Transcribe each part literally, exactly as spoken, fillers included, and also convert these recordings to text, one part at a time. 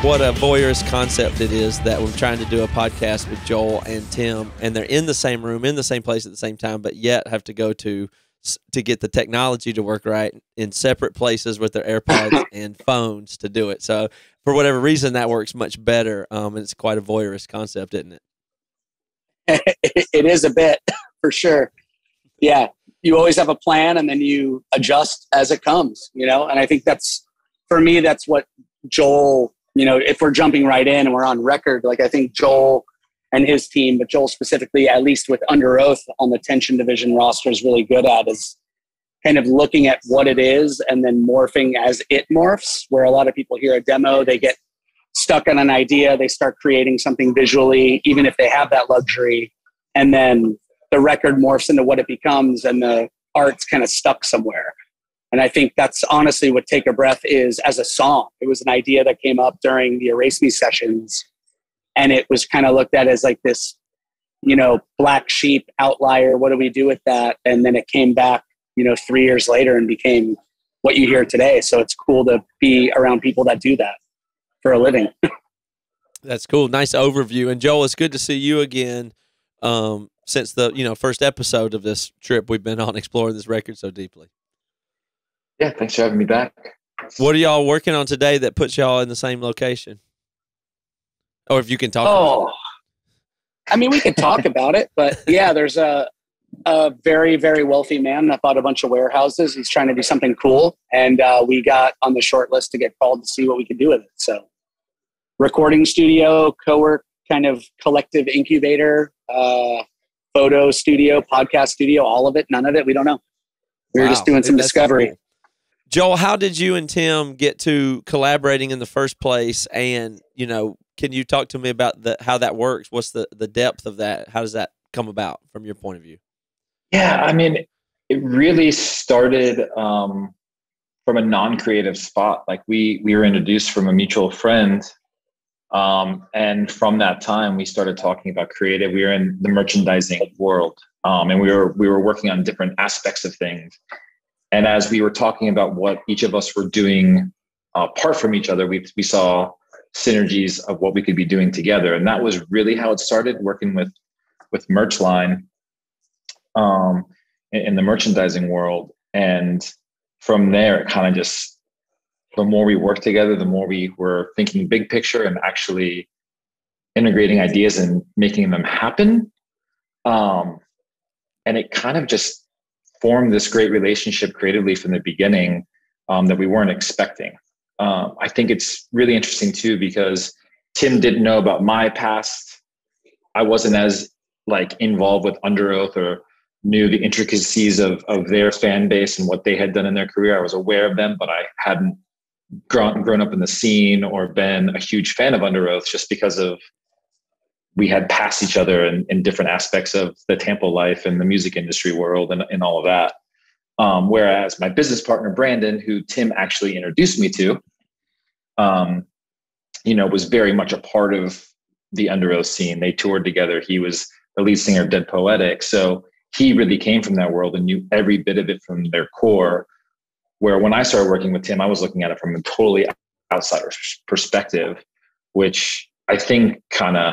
what a voyeurist concept it is that we're trying to do a podcast with Joel and Tim, and they're in the same room, in the same place at the same time, but yet have to go to to get the technology to work right in separate places with their AirPods and phones to do it. So for whatever reason, that works much better, um, and it's quite a voyeurist concept, isn't it? It is a bit, for sure. Yeah, you always have a plan, and then you adjust as it comes, you know? And I think that's, for me, that's what Joel... You know, if we're jumping right in and we're on record, like I think Joel and his team, but Joel specifically, at least with Underoath on the Tension Division roster, is really good at is kind of looking at what it is and then morphing as it morphs, where a lot of people hear a demo, they get stuck on an idea, they start creating something visually, even if they have that luxury, and then the record morphs into what it becomes and the art's kind of stuck somewhere. And I think that's honestly what Take a Breath is as a song. It was an idea that came up during the Erase Me sessions. And it was kind of looked at as like this, you know, black sheep outlier. What do we do with that? And then it came back, you know, three years later and became what you hear today. So it's cool to be around people that do that for a living. That's cool. Nice overview. And Joel, it's good to see you again um, since the, you know, first episode of this trip we've been on exploring this record so deeply. Yeah, thanks for having me back. What are y'all working on today that puts y'all in the same location? Or if you can talk oh, about it. I mean, we can talk about it, but yeah, there's a, a very, very wealthy man that bought a bunch of warehouses. He's trying to do something cool. And uh, we got on the short list to get called to see what we could do with it. So recording studio, co-work, kind of collective incubator, uh, photo studio, podcast studio, all of it, none of it, we don't know. We were Wow. just doing some That's discovery. Cool. Joel, how did you and Tim get to collaborating in the first place? And, you know, can you talk to me about the, how that works? What's the, the depth of that? How does that come about from your point of view? Yeah, I mean, it really started um, from a non-creative spot. Like we we were introduced from a mutual friend. Um, and from that time, we started talking about creative. We were in the merchandising world, um, and we were we were working on different aspects of things. And as we were talking about what each of us were doing uh, apart from each other, we we saw synergies of what we could be doing together. And that was really how it started, working with with Merchline um, in, in the merchandising world. And from there, it kind of just, the more we worked together, the more we were thinking big picture and actually integrating ideas and making them happen. Um, and it kind of just formed this great relationship creatively from the beginning um, that we weren't expecting. Um, I think it's really interesting too, because Tim didn't know about my past. I wasn't as like involved with Underoath or knew the intricacies of, of their fan base and what they had done in their career. I was aware of them, but I hadn't grown, grown up in the scene or been a huge fan of Underoath, just because of we had passed each other in, in different aspects of the Tampa life and the music industry world and, and all of that. Um, whereas my business partner, Brandon, who Tim actually introduced me to, um, you know, was very much a part of the Underoath scene. They toured together. He was the lead singer of Dead Poetic. So he really came from that world and knew every bit of it from their core. Where when I started working with Tim, I was looking at it from a totally outsider perspective, which I think kind of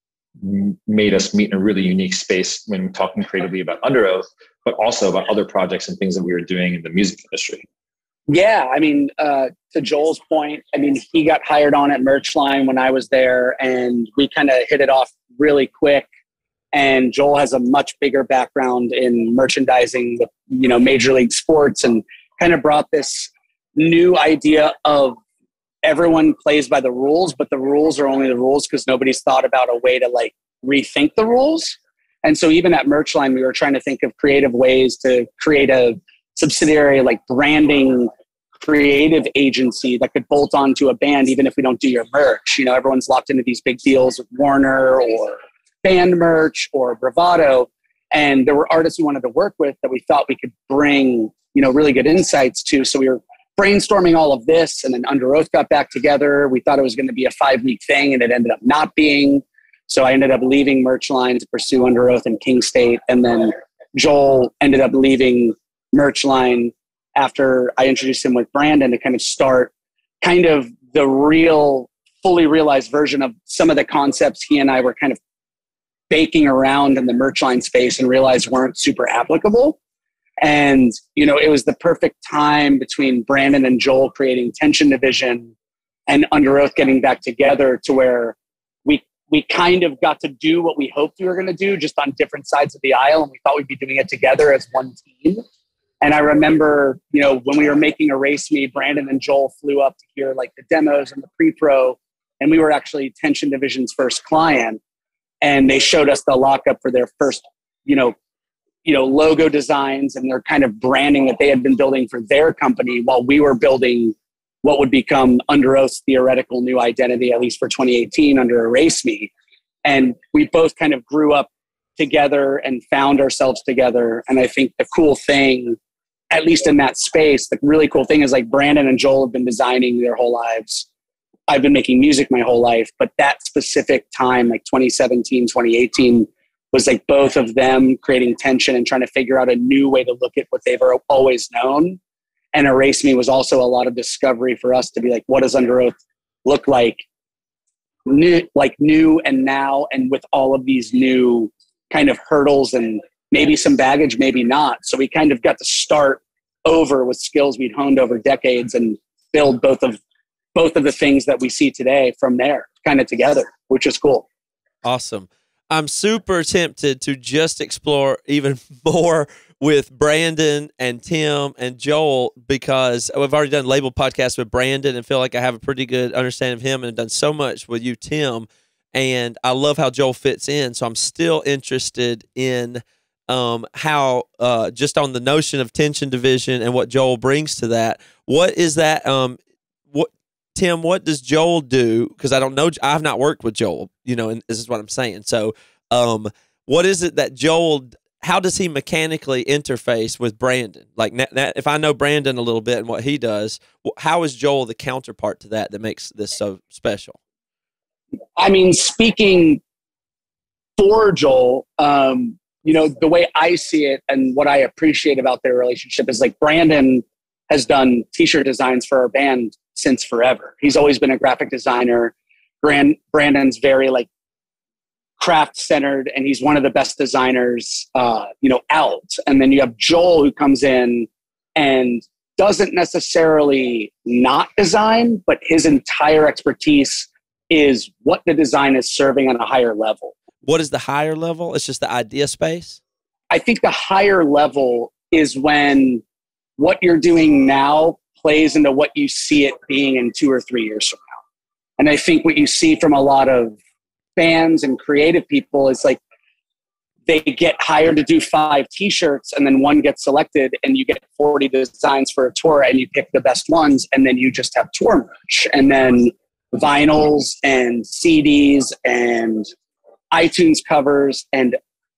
made us meet in a really unique space when talking creatively about Underoath, but also about other projects and things that we were doing in the music industry. Yeah, I mean, uh, to Joel's point, I mean, he got hired on at Merchline when I was there, and we kind of hit it off really quick. And Joel has a much bigger background in merchandising, with, you know, Major League Sports, and kind of brought this new idea of everyone plays by the rules, but the rules are only the rules because nobody's thought about a way to like rethink the rules. And so even at Merchline, we were trying to think of creative ways to create a subsidiary, like branding creative agency that could bolt onto a band, even if we don't do your merch. You know, everyone's locked into these big deals with Warner or band merch or Bravado. And there were artists we wanted to work with that we thought we could bring, you know, really good insights to. So we were brainstorming all of this, and then Underoath got back together. We thought it was going to be a five-week thing, and it ended up not being. So I ended up leaving Merchline to pursue Underoath in King State, and then Joel ended up leaving Merchline after I introduced him with Brandon to kind of start kind of the real fully realized version of some of the concepts he and I were kind of baking around in the merch line space and realized weren't super applicable. And, you know, it was the perfect time between Brandon and Joel creating Tension Division and Underoath getting back together to where we we kind of got to do what we hoped we were going to do, just on different sides of the aisle. And we thought we'd be doing it together as one team. And I remember, you know, when we were making Erase Me, Brandon and Joel flew up to hear like the demos and the pre-pro. And we were actually Tension Division's first client. And they showed us the lockup for their first, you know, you know, logo designs and their kind of branding that they had been building for their company while we were building what would become Underoath's theoretical new identity, at least for twenty eighteen, under Erase Me. And we both kind of grew up together and found ourselves together. And I think the cool thing, at least in that space, the really cool thing is like Brandon and Joel have been designing their whole lives. I've been making music my whole life, but that specific time, like twenty seventeen, twenty eighteen, was like both of them creating tension and trying to figure out a new way to look at what they've always known. And Erase Me was also a lot of discovery for us to be like, what does Underoath look like new, like new and now, and with all of these new kind of hurdles and maybe some baggage, maybe not. So we kind of got to start over with skills we'd honed over decades and build both of both of the things that we see today from there kind of together, which is cool. Awesome. I'm super tempted to just explore even more with Brandon and Tim and Joel, because I've already done label podcasts with Brandon and feel like I have a pretty good understanding of him, and done so much with you, Tim. And I love how Joel fits in. So I'm still interested in um, how, uh, just on the notion of Tension Division and what Joel brings to that. What is that? Um, what, Tim, what does Joel do? Because I don't know. I've not worked with Joel, you know, and this is what I'm saying. So um, what is it that Joel, how does he mechanically interface with Brandon? Like, if I know Brandon a little bit and what he does, how is Joel the counterpart to that that makes this so special? I mean, speaking for Joel, um, you know, the way I see it and what I appreciate about their relationship is like Brandon has done t-shirt designs for our band since forever. He's always been a graphic designer. Brand, Brandon's very like craft centered, and he's one of the best designers, uh, you know, out. And then you have Joel, who comes in and doesn't necessarily not design, but his entire expertise is what the design is serving on a higher level. What is the higher level? It's just the idea space? I think the higher level is when what you're doing now plays into what you see it being in two or three years from now. And I think what you see from a lot of bands and creative people is like they get hired to do five t-shirts, and then one gets selected, and you get forty designs for a tour, and you pick the best ones, and then you just have tour merch. And then vinyls and C Ds and iTunes covers and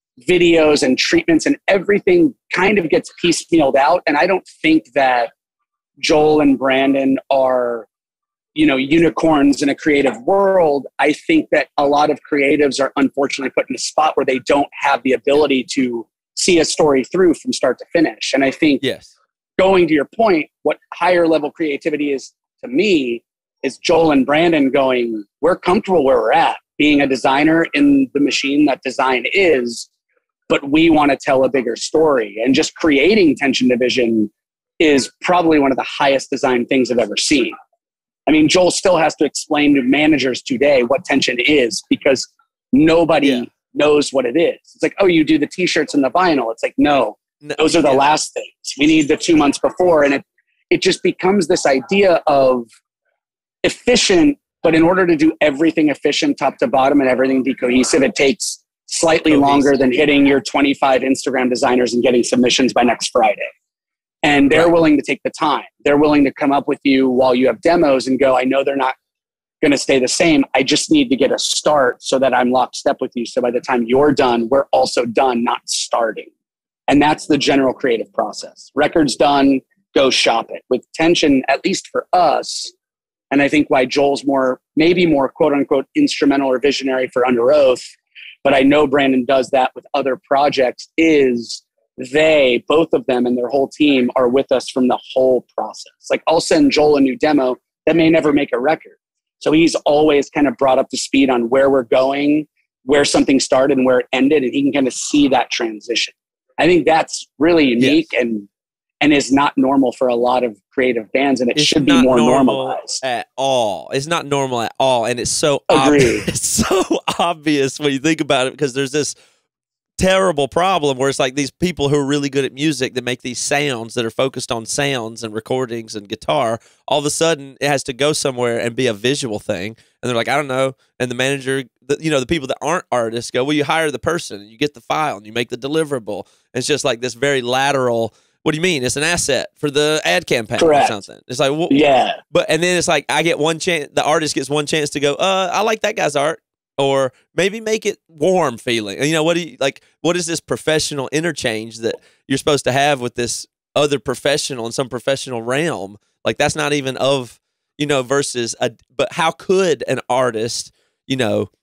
videos and treatments, and everything kind of gets piecemealed out. And I don't think that Joel and Brandon are, you know, unicorns in a creative world. I think that a lot of creatives are unfortunately put in a spot where they don't have the ability to see a story through from start to finish. And I think, yes, going to your point, what higher level creativity is to me is Joel and Brandon going, we're comfortable where we're at, being a designer in the machine that design is, but we want to tell a bigger story. And just creating Tension Division is probably one of the highest design things I've ever seen. I mean, Joel still has to explain to managers today what tension is, because nobody yeah. knows what it is. It's like, oh, you do the t-shirts and the vinyl. It's like, no, no those are the yeah. last things. We need the two months before. And it, it just becomes this idea of efficient, but in order to do everything efficient top to bottom and everything be cohesive, it takes slightly cohesive. longer than hitting your twenty-five Instagram designers and getting submissions by next Friday. And they're right. willing to take the time. They're willing to come up with you while you have demos and go, I know they're not going to stay the same. I just need to get a start so that I'm lockstep with you. So by the time you're done, we're also done, not starting. And that's the general creative process. Record's done, go shop it. With Tension, at least for us, and I think why Joel's more, maybe more quote unquote instrumental or visionary for Underoath, but I know Brandon does that with other projects, is they, both of them and their whole team, are with us from the whole process. Like, I'll send Joel a new demo that may never make a record. So he's always kind of brought up to speed on where we're going, where something started and where it ended, and he can kind of see that transition. I think that's really unique yes. and and is not normal for a lot of creative bands, and it it's should be more normalized at all. It's not normal at all, and it's so Agreed. obvious. It's so obvious when you think about it, because there's this terrible problem where it's like these people who are really good at music that make these sounds that are focused on sounds and recordings and guitar, all of a sudden it has to go somewhere and be a visual thing, and they're like, I don't know, and the manager, the, you know, the people that aren't artists go, well, you hire the person and you get the file and you make the deliverable, and it's just like this very lateral. What do you mean? It's an asset for the ad campaign Correct. or something. It's like, well, yeah. But and then it's like I get one chance. The artist gets one chance to go. Uh, I like that guy's art, or maybe make it warm feeling. You know, what do you like? What is this professional interchange that you're supposed to have with this other professional in some professional realm? Like that's not even of, you know, versus a. But how could an artist, you know,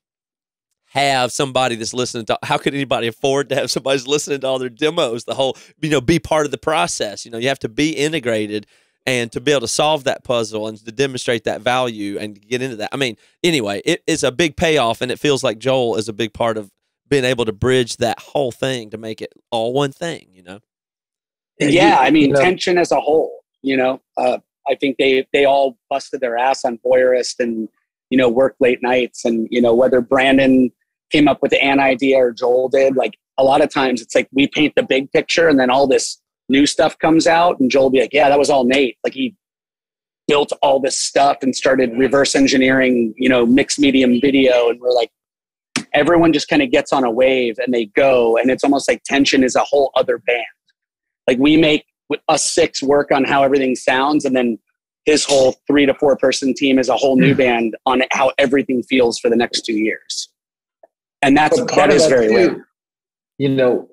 have somebody that's listening to, how could anybody afford to have somebody that's listening to all their demos, the whole, you know, be part of the process? You know, you have to be integrated, and to be able to solve that puzzle and to demonstrate that value and get into that. I mean, anyway, it, it's a big payoff, and it feels like Joel is a big part of being able to bridge that whole thing to make it all one thing, you know? Yeah, I mean, you know, tension as a whole, you know, uh, I think they, they all busted their ass on Voyeurist and, you know, work late nights, and, you know, whether Brandon came up with an idea or Joel did, like a lot of times it's like we paint the big picture and then all this new stuff comes out and Joel will be like, yeah, that was all Nate. Like he built all this stuff and started reverse engineering, you know, mixed medium video. And we're like, everyone just kind of gets on a wave and they go, and it's almost like tension is a whole other band. Like we make us six work on how everything sounds, and then his whole three to four person team is a whole new band on how everything feels for the next two years. And that's, that is very weird. You know,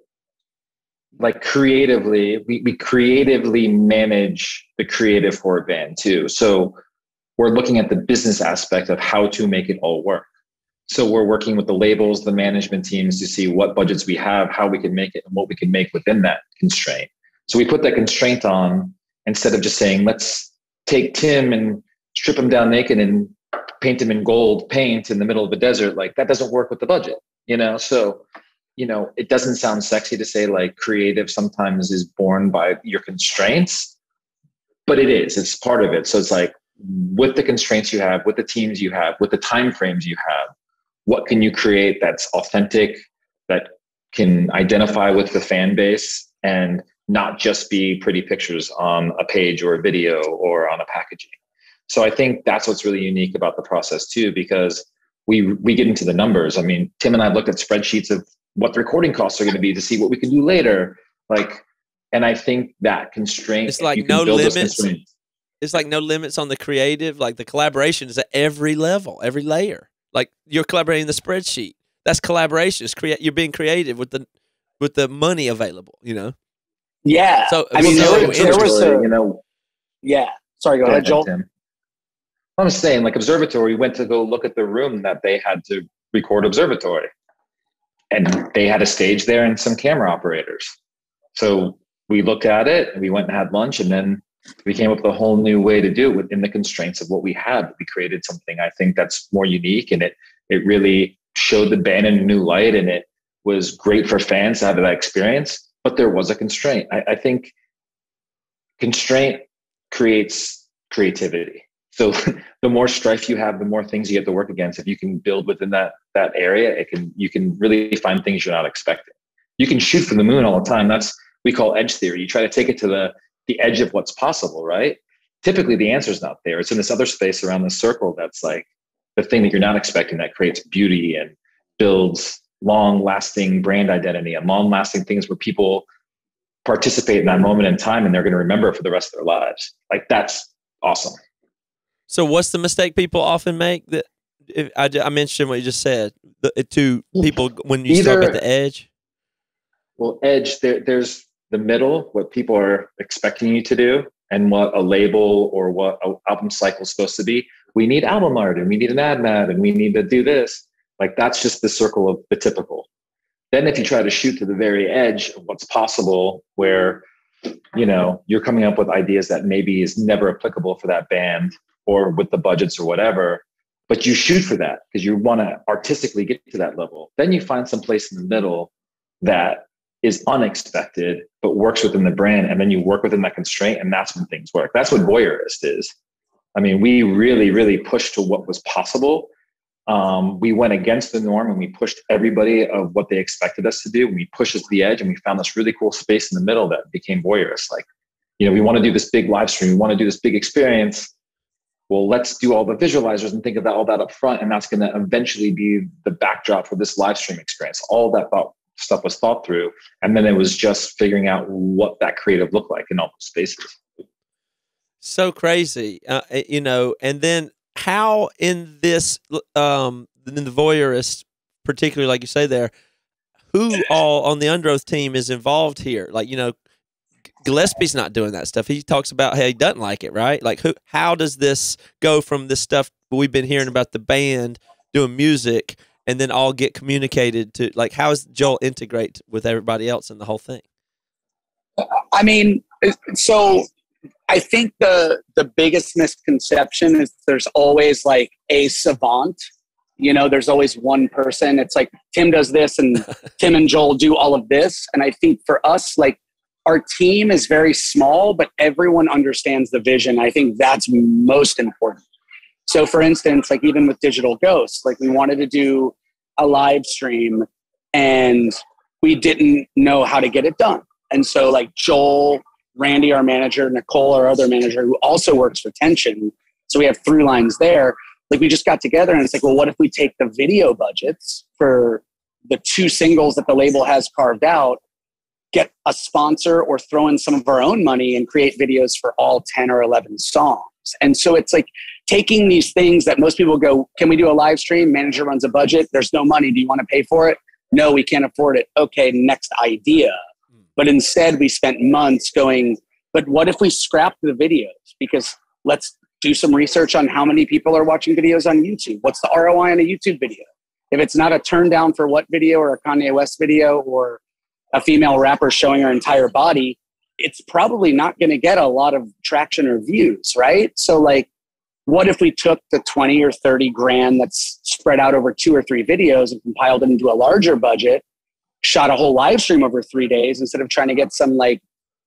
like creatively, we, we creatively manage the creative for a band too. So we're looking at the business aspect of how to make it all work. So we're working with the labels, the management teams to see what budgets we have, how we can make it, and what we can make within that constraint. So we put that constraint on instead of just saying, let's take Tim and strip him down naked and paint him in gold paint in the middle of a desert. Like that doesn't work with the budget, you know? So, you know, it doesn't sound sexy to say like creative sometimes is born by your constraints, but it is, it's part of it. So it's like with the constraints you have, with the teams you have, with the time frames you have, what can you create that's authentic, that can identify with the fan base and not just be pretty pictures on a page or a video or on a packaging. So I think that's what's really unique about the process too, because we we get into the numbers. I mean, Tim and I looked at spreadsheets of what the recording costs are going to be to see what we can do later. Like, and I think that constraint, it's like no limits. It's like no limits on the creative. Like the collaboration is at every level, every layer. Like you're collaborating in the spreadsheet. That's collaboration. It's create. You're being creative with the with the money available. You know. Yeah. So I mean, so there, there was a, you know. Yeah. Sorry. Go, go ahead, ahead, Joel. Tim. I'm saying, like Observatory, went to go look at the room that they had to record Observatory, and they had a stage there and some camera operators. So we looked at it, and we went and had lunch, and then we came up with a whole new way to do it within the constraints of what we had. We created something I think that's more unique, and it it really showed the band in a new light, and it was great for fans to have that experience. But there was a constraint. I, I think constraint creates creativity. So the more strife you have, the more things you have to work against. If you can build within that that area, it can you can really find things you're not expecting. You can shoot for the moon all the time. That's we call edge theory. You try to take it to the the edge of what's possible, right? Typically the answer is not there. It's in this other space around the circle that's like the thing that you're not expecting that creates beauty and builds long-lasting brand identity and long-lasting things where people participate in that moment in time and they're going to remember it for the rest of their lives. Like that's awesome. So what's the mistake people often make that if I, I mentioned what you just said the, to people when you Either, start at the edge? Well, edge, there, there's the middle, what people are expecting you to do and what a label or what an album cycle is supposed to be. We need album art and we need an ad mat and we need to do this. Like that's just the circle of the typical. Then if you try to shoot to the very edge of what's possible where, you know, you're coming up with ideas that maybe is never applicable for that band or with the budgets or whatever, but you shoot for that because you want to artistically get to that level. Then you find some place in the middle that is unexpected, but works within the brand. And then you work within that constraint, and that's when things work. That's what Voyeurist is. I mean, we really, really pushed to what was possible. Um, we went against the norm, and we pushed everybody of what they expected us to do. We pushed us to the edge, and we found this really cool space in the middle that became Voyeurist. Like, you know, we want to do this big live stream. We want to do this big experience. Well, let's do all the visualizers and think of that, all that up front. And that's going to eventually be the backdrop for this live stream experience. All that thought stuff was thought through. And then it was just figuring out what that creative looked like in all those spaces. So crazy, uh, you know, and then how in this, um, in the Voyeurist, particularly like you say there, who all on the Underoath team is involved here? Like, you know, Gillespie's not doing that stuff. He talks about how he doesn't like it, right? Like, who? How does this go from this stuff we've been hearing about the band doing music, and then all get communicated to, like, how does Joel integrate with everybody else in the whole thing? I mean, so I think the the biggest misconception is there's always like a savant. You know, there's always one person. It's like Tim does this, and Tim and Joel do all of this. And I think for us, like, our team is very small, but everyone understands the vision. I think that's most important. So for instance, like even with Digital Ghost, like we wanted to do a live stream and we didn't know how to get it done. And so like Joel, Randy, our manager, Nicole, our other manager, who also works for Tension. So we have through lines there. Like we just got together and it's like, well, what if we take the video budgets for the two singles that the label has carved out, get a sponsor or throw in some of our own money and create videos for all ten or eleven songs. And so it's like taking these things that most people go, can we do a live stream? Manager runs a budget. There's no money. Do you want to pay for it? No, we can't afford it. Okay, next idea. But instead we spent months going, but what if we scrapped the videos? Because let's do some research on how many people are watching videos on YouTube. What's the R O I on a YouTube video? If it's not a turn down for what video or a Kanye West video or a female rapper showing her entire body, it's probably not going to get a lot of traction or views, right? So like, what if we took the twenty or thirty grand that's spread out over two or three videos and compiled it into a larger budget, shot a whole live stream over three days instead of trying to get some like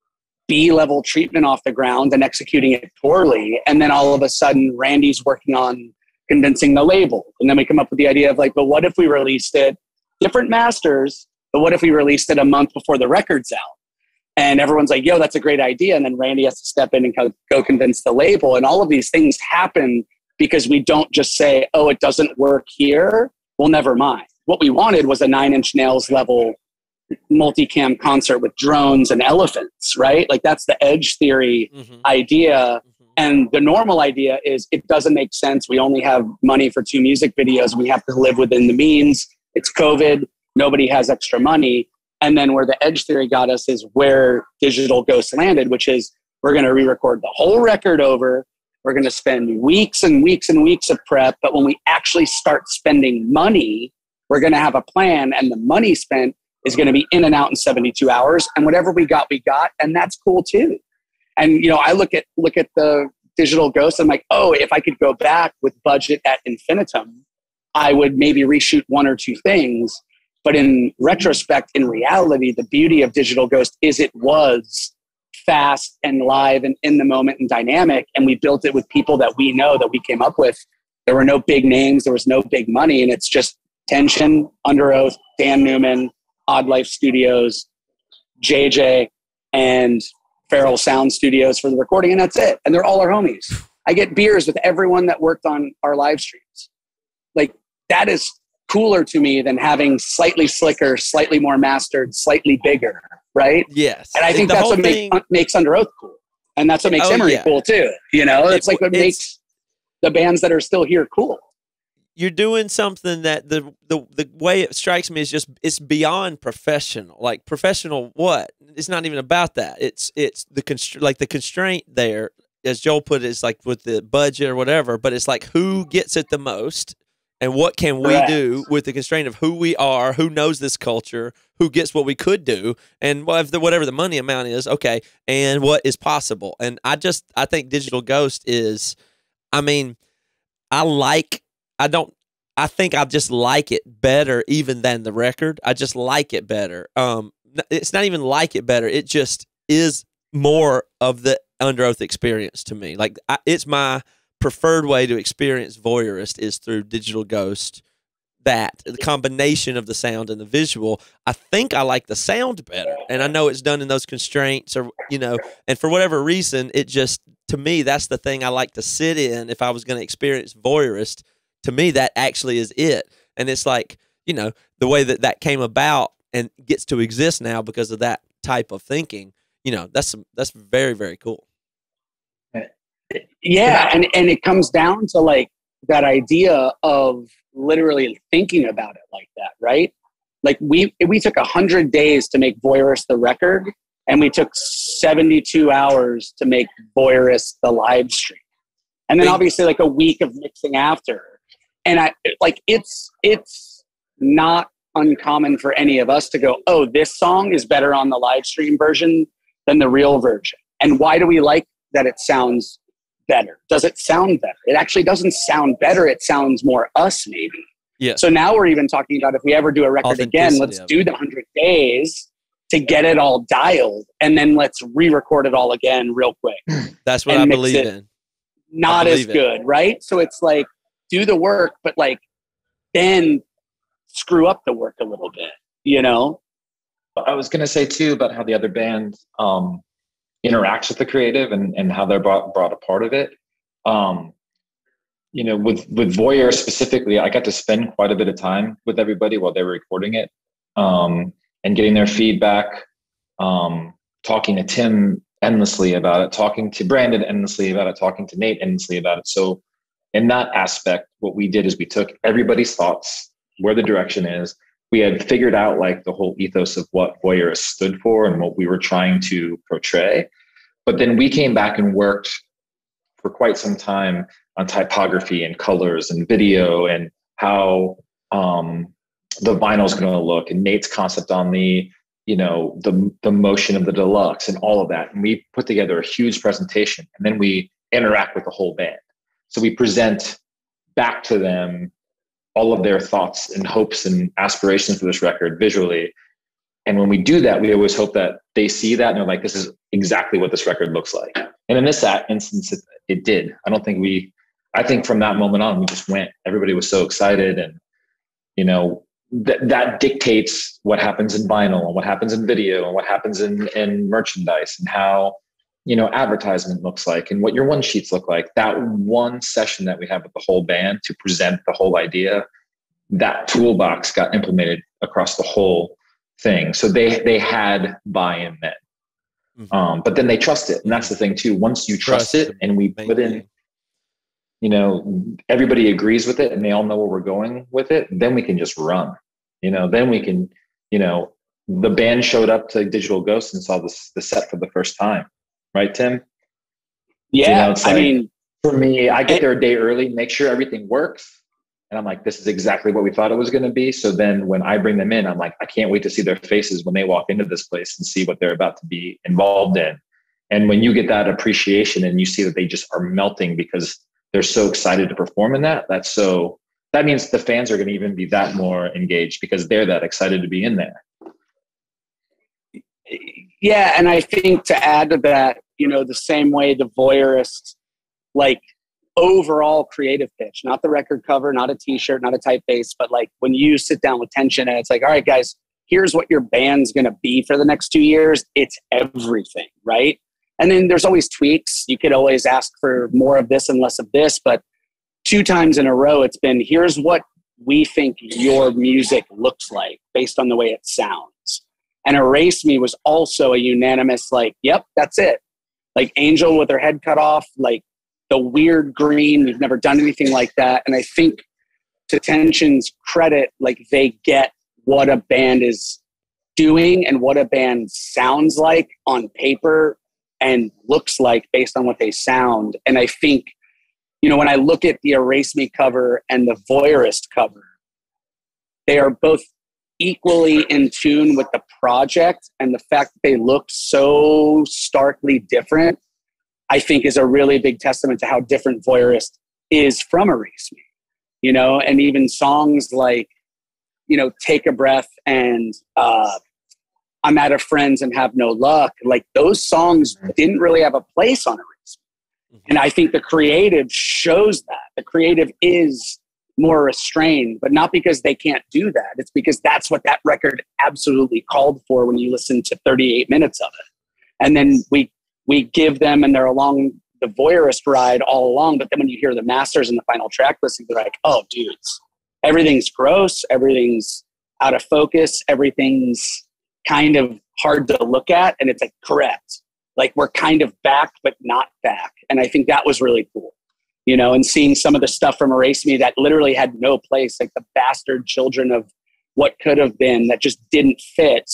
B-level treatment off the ground and executing it poorly. And then all of a sudden Randy's working on convincing the label. And then we come up with the idea of like, but what if we released it, different masters, but what if we released it a month before the record's out? And everyone's like, yo, that's a great idea. And then Randy has to step in and go convince the label. And all of these things happen because we don't just say, oh, it doesn't work here. Well, never mind. What we wanted was a Nine Inch Nails level multicam concert with drones and elephants, right? Like that's the edge theory mm-hmm. idea. Mm-hmm. And the normal idea is it doesn't make sense. We only have money for two music videos. We have to live within the means. It's COVID. Nobody has extra money. And then where the edge theory got us is where Digital Ghost landed, which is we're going to re-record the whole record over. We're going to spend weeks and weeks and weeks of prep. But when we actually start spending money, we're going to have a plan, and the money spent is going to be in and out in seventy-two hours. And whatever we got, we got. And that's cool too. And, you know, I look at, look at the Digital Ghost. I'm like, oh, if I could go back with budget at infinitum, I would maybe reshoot one or two things. But in retrospect, in reality, the beauty of Digital Ghost is it was fast and live and in the moment and dynamic. And we built it with people that we know, that we came up with. There were no big names. There was no big money. And it's just Tension, Underoath, Dan Newman, Odd Life Studios, J J, and Feral Sound Studios for the recording. And that's it. And they're all our homies. I get beers with everyone that worked on our live streams. Like, that is cooler to me than having slightly slicker, slightly more mastered, slightly bigger, right? Yes. And I think the that's what thing... make, makes Underoath cool. And that's what makes oh, Emery yeah. cool too. You know, it's it, like what it's, makes the bands that are still here cool. You're doing something that the, the the way it strikes me is just, it's beyond professional. Like professional what? It's not even about that. It's it's the constr- like the constraint there, as Joel put it, is like with the budget or whatever, but it's like who gets it the most and what can we Correct. do with the constraint of who we are, who knows this culture, who gets what we could do, and whatever the money amount is, okay, and what is possible. And I just, I think Digital Ghost is, I mean, I like I don't. I think I just like it better even than the record. I just like it better. Um, it's not even like it better. It just is more of the Underoath experience to me. Like I, it's my preferred way to experience Voyeurist is through Digital Ghost. That the combination of the sound and the visual, I think I like the sound better, and I know it's done in those constraints, or you know, and for whatever reason, it just to me that's the thing I like to sit in. If I was going to experience Voyeurist, to me that actually is it, and it's like you know the way that that came about and gets to exist now because of that type of thinking. You know, that's that's very very cool. Yeah, and and it comes down to like that idea of literally thinking about it like that, right? Like we we took a hundred days to make Voyeurist the record, and we took seventy-two hours to make Voyeurist the live stream, and then obviously like a week of mixing after. And I like it's it's not uncommon for any of us to go, oh, this song is better on the live stream version than the real version. And why do we like that it sounds better? Does it sound better? It actually doesn't sound better. It sounds more us, maybe. Yeah. So now we're even talking about if we ever do a record again, let's do the hundred days to get it all dialed, and then let's re-record it all again real quick. That's what I believe in. Not as good, right? So it's like do the work, but like then screw up the work a little bit, you know? I was going to say too about how the other band um, interacts with the creative and, and how they're brought, brought a part of it. Um, you know, with, with Voyeur specifically, I got to spend quite a bit of time with everybody while they were recording it um, and getting their feedback, um, talking to Tim endlessly about it, talking to Brandon endlessly about it, talking to Nate endlessly about it. So in that aspect, what we did is we took everybody's thoughts, where the direction is. We had figured out like the whole ethos of what Voyeurist stood for and what we were trying to portray. But then we came back and worked for quite some time on typography and colors and video and how um, the vinyl is going to look, and Nate's concept on the, you know, the, the motion of the deluxe and all of that. And we put together a huge presentation, and then we interact with the whole band. So we present back to them all of their thoughts and hopes and aspirations for this record visually. And when we do that, we always hope that they see that and they're like, this is exactly what this record looks like. And in this instance, it, it did. I don't think we, I think from that moment on, we just went, everybody was so excited. And, you know, th- that dictates what happens in vinyl and what happens in video and what happens in, in merchandise and how, you know, advertisement looks like and what your one sheets look like. That one session that we have with the whole band to present the whole idea, that toolbox got implemented across the whole thing. So they, they had buy-in then. Mm-hmm. Um, but then they trust it. And that's the thing too. Once you trust, trust it and we put in, you know, everybody agrees with it and they all know where we're going with it, then we can just run, you know, then we can, you know, the band showed up to Digital Ghost and saw this, the set for the first time. Right, Tim? Yeah, you know, it's like, I mean, for me, I get there a day early, make sure everything works. And I'm like, this is exactly what we thought it was going to be. So then when I bring them in, I'm like, I can't wait to see their faces when they walk into this place and see what they're about to be involved in. And when you get that appreciation and you see that they just are melting because they're so excited to perform in that, that's so, that means the fans are going to even be that more engaged because they're that excited to be in there. Yeah, and I think to add to that, you know, the same way the Voyeurist, like overall creative pitch, not the record cover, not a t-shirt, not a typeface, but like when you sit down with Tension and it's like, all right, guys, here's what your band's going to be for the next two years. It's everything, right? And then there's always tweaks. You could always ask for more of this and less of this, but two times in a row, it's been, here's what we think your music looks like based on the way it sounds. And Erase Me was also a unanimous, like, yep, that's it. Like Angel with her head cut off, like the weird green. We've never done anything like that. And I think to Tension's credit, like they get what a band is doing and what a band sounds like on paper and looks like based on what they sound. And I think, you know, when I look at the Erase Me cover and the Voyeurist cover, they are both equally in tune with the project, and the fact that they look so starkly different, I think is a really big testament to how different Voyeurist is from Erase Me. you know, and even songs like, you know, Take a Breath and uh, I'm Out of Friends and Have No Luck. Like those songs didn't really have a place on Erase Me. And I think the creative shows that. The creative is more restrained, but not because they can't do that. It's because that's what that record absolutely called for when you listen to thirty-eight minutes of it. And then we we give them, and they're along the Voyeurist ride all along. But then when you hear the masters and the final track listing, they're like, oh, dudes, everything's gross. Everything's out of focus. Everything's kind of hard to look at. And it's like, correct. Like we're kind of back, but not back. And I think that was really cool, you know, and seeing some of the stuff from Erase Me that literally had no place, like the bastard children of what could have been that just didn't fit,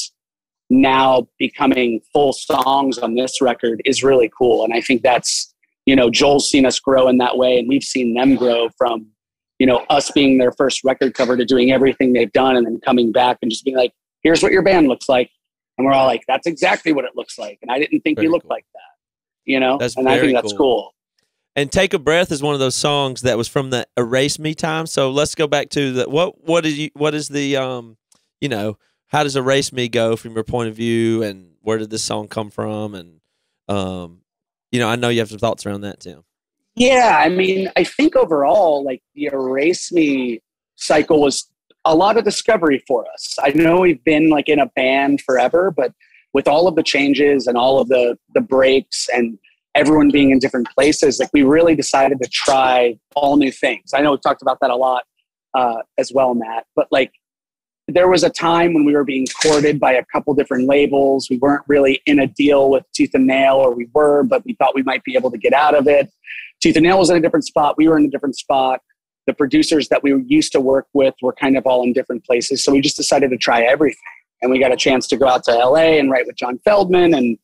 now becoming full songs on this record is really cool. And I think that's, you know, Joel's seen us grow in that way, and we've seen them grow from, you know, us being their first record cover to doing everything they've done and then coming back and just being like, here's what your band looks like. And we're all like, that's exactly what it looks like. And I didn't think Very you looked cool. like that, you know? That's and I very think that's cool. cool. And Take a Breath is one of those songs that was from the Erase Me time. So let's go back to the, what, what is you, what is the, um, you know, how does Erase Me go from your point of view, and where did this song come from? And, um, you know, I know you have some thoughts around that, Tim. Yeah. I mean, I think overall, like the Erase Me cycle was a lot of discovery for us. I know we've been like in a band forever, but with all of the changes and all of the, the breaks and everyone being in different places, like we really decided to try all new things. I know we've talked about that a lot uh, as well, Matt, but like there was a time when we were being courted by a couple different labels. We weren't really in a deal with Tooth and Nail, or we were, but we thought we might be able to get out of it. Tooth and Nail was in a different spot. We were in a different spot. The producers that we used to work with were kind of all in different places. So we just decided to try everything. And we got a chance to go out to L A and write with John Feldman. And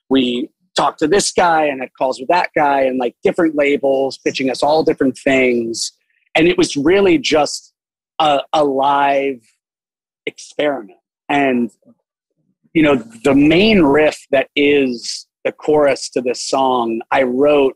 we talked to this guy and had calls with that guy, and like different labels pitching us all different things. And it was really just a, a live experiment. And, you know, the main riff that is the chorus to this song, I wrote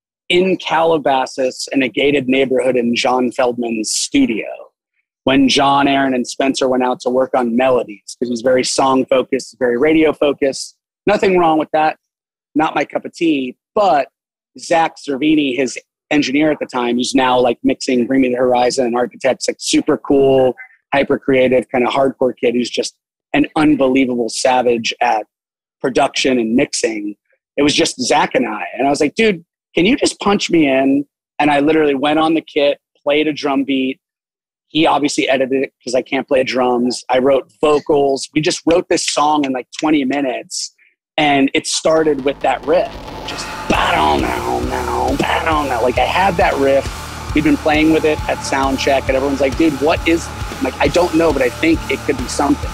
in Calabasas in a gated neighborhood in John Feldman's studio when John, Aaron, and Spencer went out to work on melodies, because he's very song focused, very radio focused. Nothing wrong with that. Not my cup of tea. But Zach Cervini, his engineer at the time, who's now like mixing Bring Me the Horizon and Architects, like super cool, hyper creative, kind of hardcore kid who's just an unbelievable savage at production and mixing. It was just Zach and I. And I was like, dude, can you just punch me in? And I literally went on the kit, played a drum beat. He obviously edited it because I can't play drums. I wrote vocals. We just wrote this song in like twenty minutes. And it started with that riff. Just ba-dum, now, now, ba-dum, now. Like I had that riff. We've been playing with it at sound check, and everyone's like, dude, what is it? I'm like, I don't know, but I think it could be something.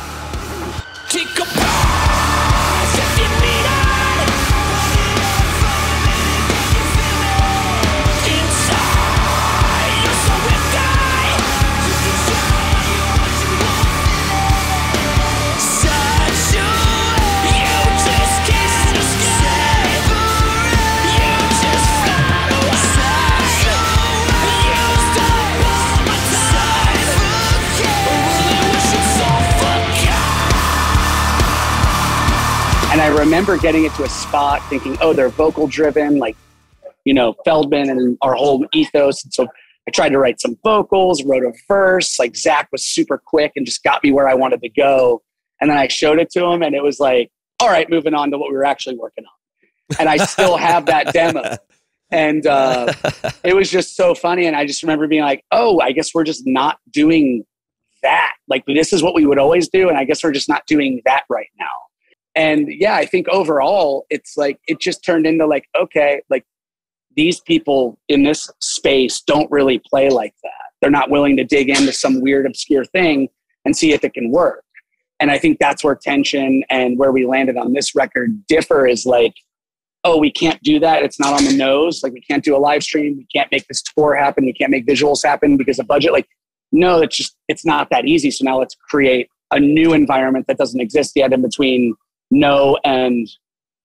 And I remember getting it to a spot thinking, oh, they're vocal driven, like, you know, Feldman and our whole ethos. And so I tried to write some vocals, wrote a verse. Like Zach was super quick and just got me where I wanted to go. And then I showed it to him, and it was like, all right, moving on to what we were actually working on. And I still have that demo. And uh, it was just so funny. And I just remember being like, oh, I guess we're just not doing that. Like, this is what we would always do. And I guess we're just not doing that right now. And yeah, I think overall, it's like, it just turned into like, okay, like these people in this space don't really play like that. They're not willing to dig into some weird, obscure thing and see if it can work. And I think that's where tension and where we landed on this record differ, is like, oh, we can't do that. It's not on the nose. Like, we can't do a live stream. We can't make this tour happen. We can't make visuals happen because of budget. Like, no, it's just, it's not that easy. So now let's create a new environment that doesn't exist yet in between No and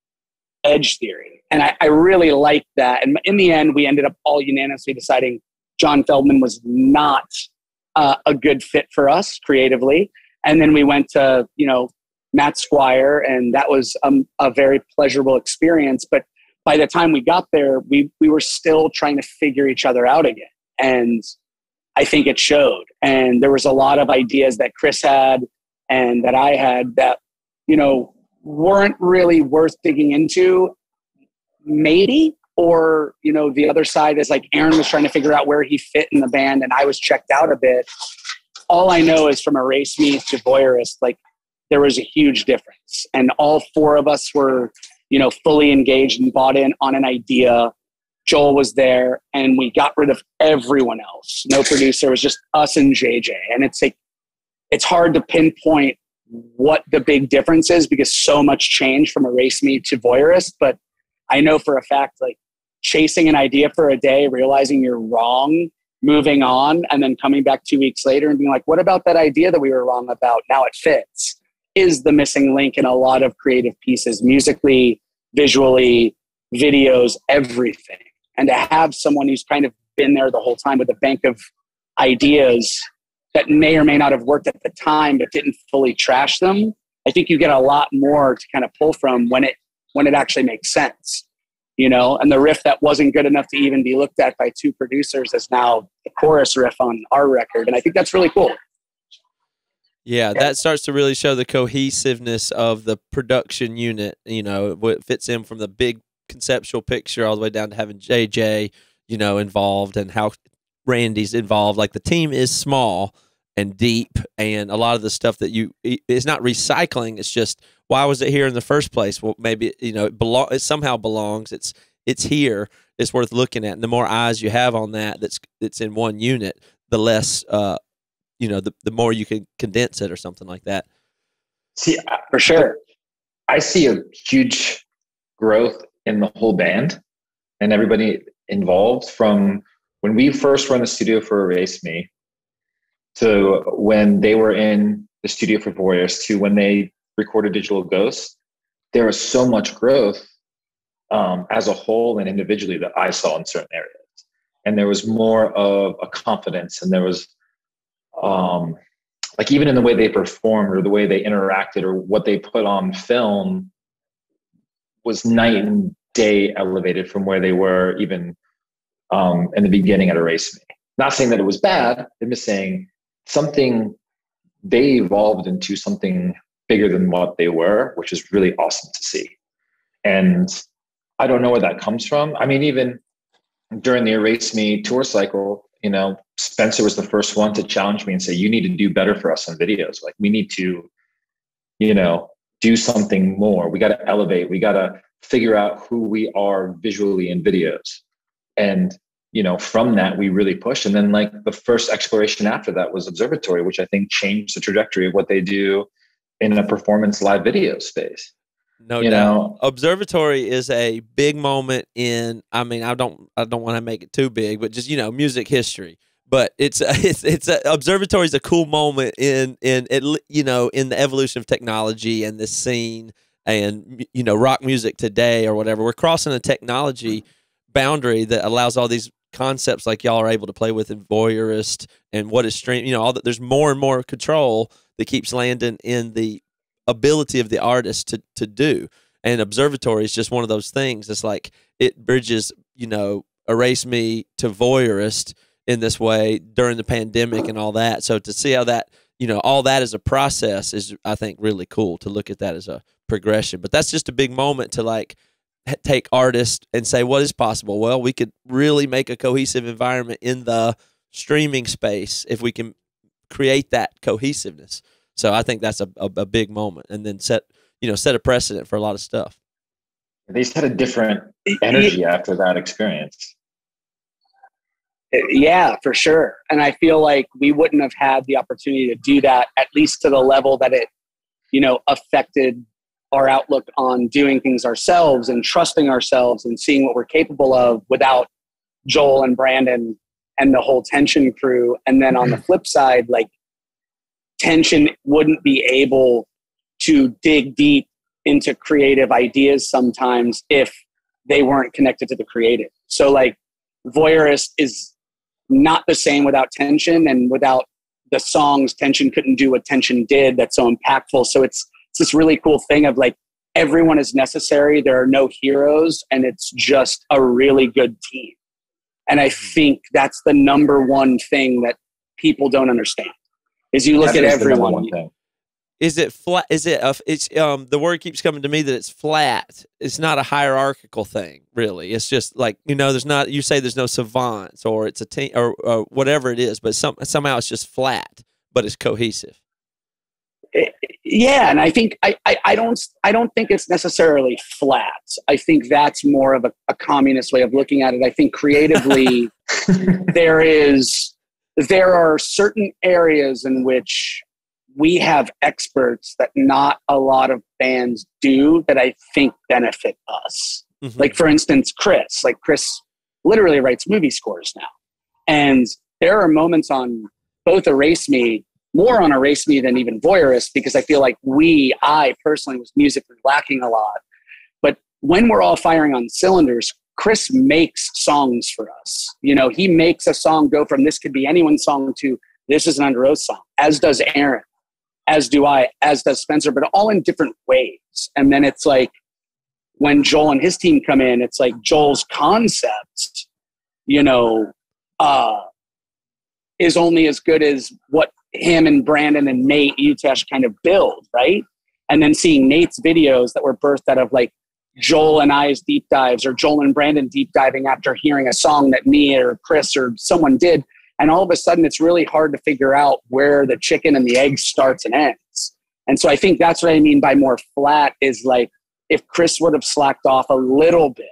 Edge Theory. And I, I really liked that. And in the end, we ended up all unanimously deciding John Feldman was not uh, a good fit for us creatively. And then we went to, you know, Matt Squire, and that was um, a very pleasurable experience. But by the time we got there, we we were still trying to figure each other out again. And I think it showed. And there was a lot of ideas that Chris had and that I had that, you know, weren't really worth digging into, maybe. Or, you know, the other side is like Aaron was trying to figure out where he fit in the band and I was checked out a bit. All I know is from Erase Me to Voyeurist, like there was a huge difference. And all four of us were, you know, fully engaged and bought in on an idea. Joel was there and we got rid of everyone else. No producer. It was just us and J J. And it's like, it's hard to pinpoint what the big difference is because so much changed from Erase Me to Voyeurist. But I know for a fact, like chasing an idea for a day, realizing you're wrong, moving on, and then coming back two weeks later and being like, what about that idea that we were wrong about? Now it fits, is the missing link in a lot of creative pieces, musically, visually, videos, everything. And to have someone who's kind of been there the whole time with a bank of ideas that may or may not have worked at the time, but didn't fully trash them, I think you get a lot more to kind of pull from when it when it actually makes sense, you know? And the riff that wasn't good enough to even be looked at by two producers is now the chorus riff on our record. And I think that's really cool. Yeah, that starts to really show the cohesiveness of the production unit, you know, what fits in from the big conceptual picture all the way down to having J J, you know, involved and how Randy's involved. Like the team is small and deep, and a lot of the stuff that you, it's not recycling, it's just, why was it here in the first place? Well, maybe, you know, it, belong, it somehow belongs. It's it's here. It's worth looking at. And the more eyes you have on that that's that's in one unit, the less, uh, you know, the, the more you can condense it or something like that. See, for sure. I see a huge growth in the whole band and everybody involved from when we first were in the studio for Erase Me to when they were in the studio for Voyeurist to when they recorded Digital Ghost. There was so much growth um, as a whole and individually that I saw in certain areas. And there was more of a confidence, and there was um, like even in the way they performed or the way they interacted or what they put on film was night and day elevated from where they were even um, in the beginning at Erase Me. Not saying that it was bad, I'm just saying something, they evolved into something bigger than what they were, which is really awesome to see. And I don't know where that comes from. I mean, even during the Erase Me tour cycle, you know, Spencer was the first one to challenge me and say, you need to do better for us on videos. Like we need to, you know, do something more. We got to elevate. We got to figure out who we are visually in videos. And, you know, from that, we really pushed. And then like the first exploration after that was Observatory, which I think changed the trajectory of what they do in a performance live video space. No you doubt. know? Observatory is a big moment in, I mean, I don't I don't want to make it too big, but just, you know, music history. But it's a, it's it's a, Observatory is a cool moment in in it, you know, in the evolution of technology and the scene and, you know, rock music today or whatever. We're crossing a technology boundary that allows all these concepts like y'all are able to play with in Voyeurist and what is stream, you know, all that. There's more and more control that keeps landing in the ability of the artist to to do. And Observatory is just one of those things. It's like it bridges, you know, Erase Me to Voyeurist in this way during the pandemic and all that. So to see how that, you know, all that as a process is, I think, really cool to look at that as a progression. But that's just a big moment to like take artists and say, what is possible? Well, we could really make a cohesive environment in the streaming space if we can create that cohesiveness. So I think that's a, a, a big moment, and then set, you know, set a precedent for a lot of stuff. They just had a different energy after that experience. Yeah, for sure. And I feel like we wouldn't have had the opportunity to do that, at least to the level that it, you know, affected our outlook on doing things ourselves and trusting ourselves and seeing what we're capable of without Joel and Brandon and the whole Tension crew. And then on the flip side, like Tension wouldn't be able to dig deep into creative ideas sometimes if they weren't connected to the creative. So like Voyeurist is not the same without tension, and without the songs, tension couldn't do what tension did. That's so impactful. So it's, it's this really cool thing of like, everyone is necessary. There are no heroes, and it's just a really good team. And I think that's the number one thing that people don't understand is you look That at is the number everyone. one thing. Is it flat? Is it? A, it's um. The word keeps coming to me that it's flat. It's not a hierarchical thing, really. It's just like, you know, there's not. You say there's no savants, or it's a team, or, or whatever it is, but some somehow it's just flat, but it's cohesive. Yeah, and I think I, I, I don't I don't think it's necessarily flat. I think that's more of a, a communist way of looking at it. I think creatively there is there are certain areas in which we have experts that not a lot of bands do that I think benefit us. Mm-hmm. Like for instance, Chris. Like Chris literally writes movie scores now, and there are moments on both Erase Me. More on Erase Me than even Voyeurist, because I feel like we, I personally was musically lacking a lot. But when we're all firing on cylinders, Chris makes songs for us. You know, he makes a song go from this could be anyone's song to this is an Underoath song, as does Aaron, as do I, as does Spencer, but all in different ways. And then it's like when Joel and his team come in, it's like Joel's concept, you know, uh, is only as good as what him and Brandon and Nate Mctauge kind of build, right? And then seeing Nate's videos that were birthed out of like Joel and I's deep dives, or Joel and Brandon deep diving after hearing a song that me or Chris or someone did. And all of a sudden it's really hard to figure out where the chicken and the egg starts and ends. And so I think that's what I mean by more flat is like, if Chris would have slacked off a little bit,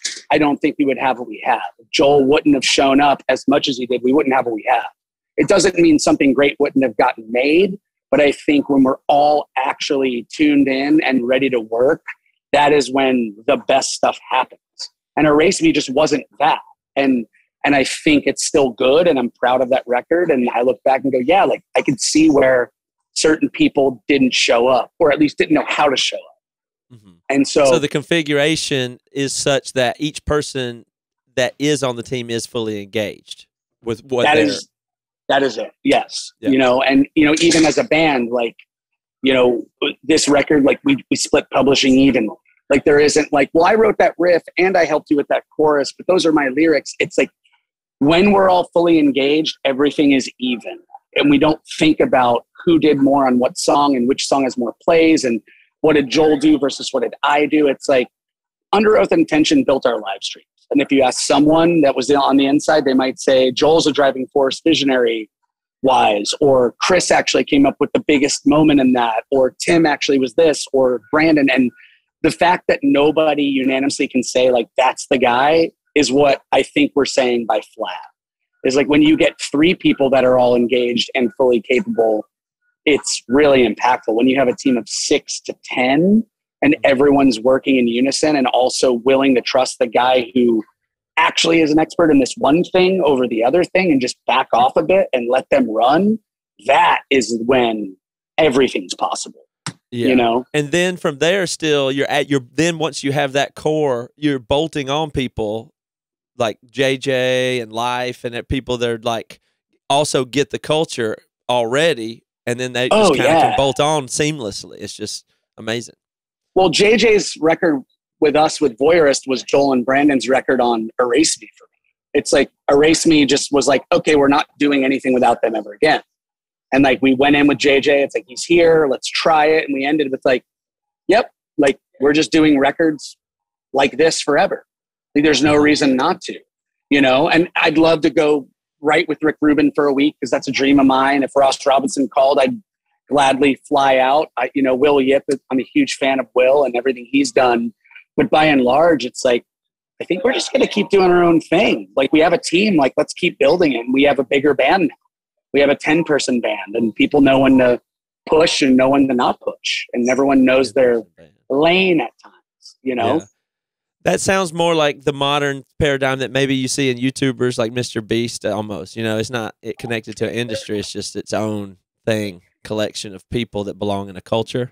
I don't think we would have what we have. If Joel wouldn't have shown up as much as he did, we wouldn't have what we have. It doesn't mean something great wouldn't have gotten made, but I think when we're all actually tuned in and ready to work, that is when the best stuff happens. And Erase Me just wasn't that. And and I think it's still good, and I'm proud of that record. And I look back and go, yeah, like I could see where certain people didn't show up, or at least didn't know how to show up. Mm-hmm. And so, so the configuration is such that each person that is on the team is fully engaged with what that they're... is. That is it. Yes. Yeah. You know, and, you know, even as a band, like, you know, this record, like we, we split publishing evenly. Like there isn't like, well, I wrote that riff and I helped you with that chorus, but those are my lyrics. It's like when we're all fully engaged, everything is even. And we don't think about who did more on what song and which song has more plays and what did Joel do versus what did I do. It's like Underoath and Tension built our live streams. And if you ask someone that was on the inside, they might say Joel's a driving force visionary wise, or Chris actually came up with the biggest moment in that, or Tim actually was this, or Brandon. And the fact that nobody unanimously can say like, that's the guy is what I think we're saying by flat. Is like when you get three people that are all engaged and fully capable, it's really impactful. When you have a team of six to ten and everyone's working in unison and also willing to trust the guy who actually is an expert in this one thing over the other thing and just back off a bit and let them run, that is when everything's possible. Yeah. You know? And then from there still you're at your, then once you have that core, you're bolting on people like J J and Life and people that are like also get the culture already. And then they just oh, kind of yeah. can bolt on seamlessly. It's just amazing. Well, J J's record with us with Voyeurist was Joel and Brandon's record on Erase Me for me. It's like Erase Me just was like, okay, we're not doing anything without them ever again. And like we went in with J J, it's like he's here, let's try it. And we ended with like, yep, like we're just doing records like this forever. Like, there's no reason not to, you know? And I'd love to go write with Rick Rubin for a week because that's a dream of mine. If Ross Robinson called, I'd gladly fly out. I, you know, Will Yip, I'm a huge fan of Will and everything he's done. But by and large, it's like, I think we're just going to keep doing our own thing. Like we have a team, like let's keep building it. And we have a bigger band now. We have a ten person band and people know when to push and know when to not push. And everyone knows their lane at times, you know? Yeah. That sounds more like the modern paradigm that maybe you see in YouTubers like Mister Beast almost. You know, it's not it connected to an industry. It's just its own thing, collection of people that belong in a culture.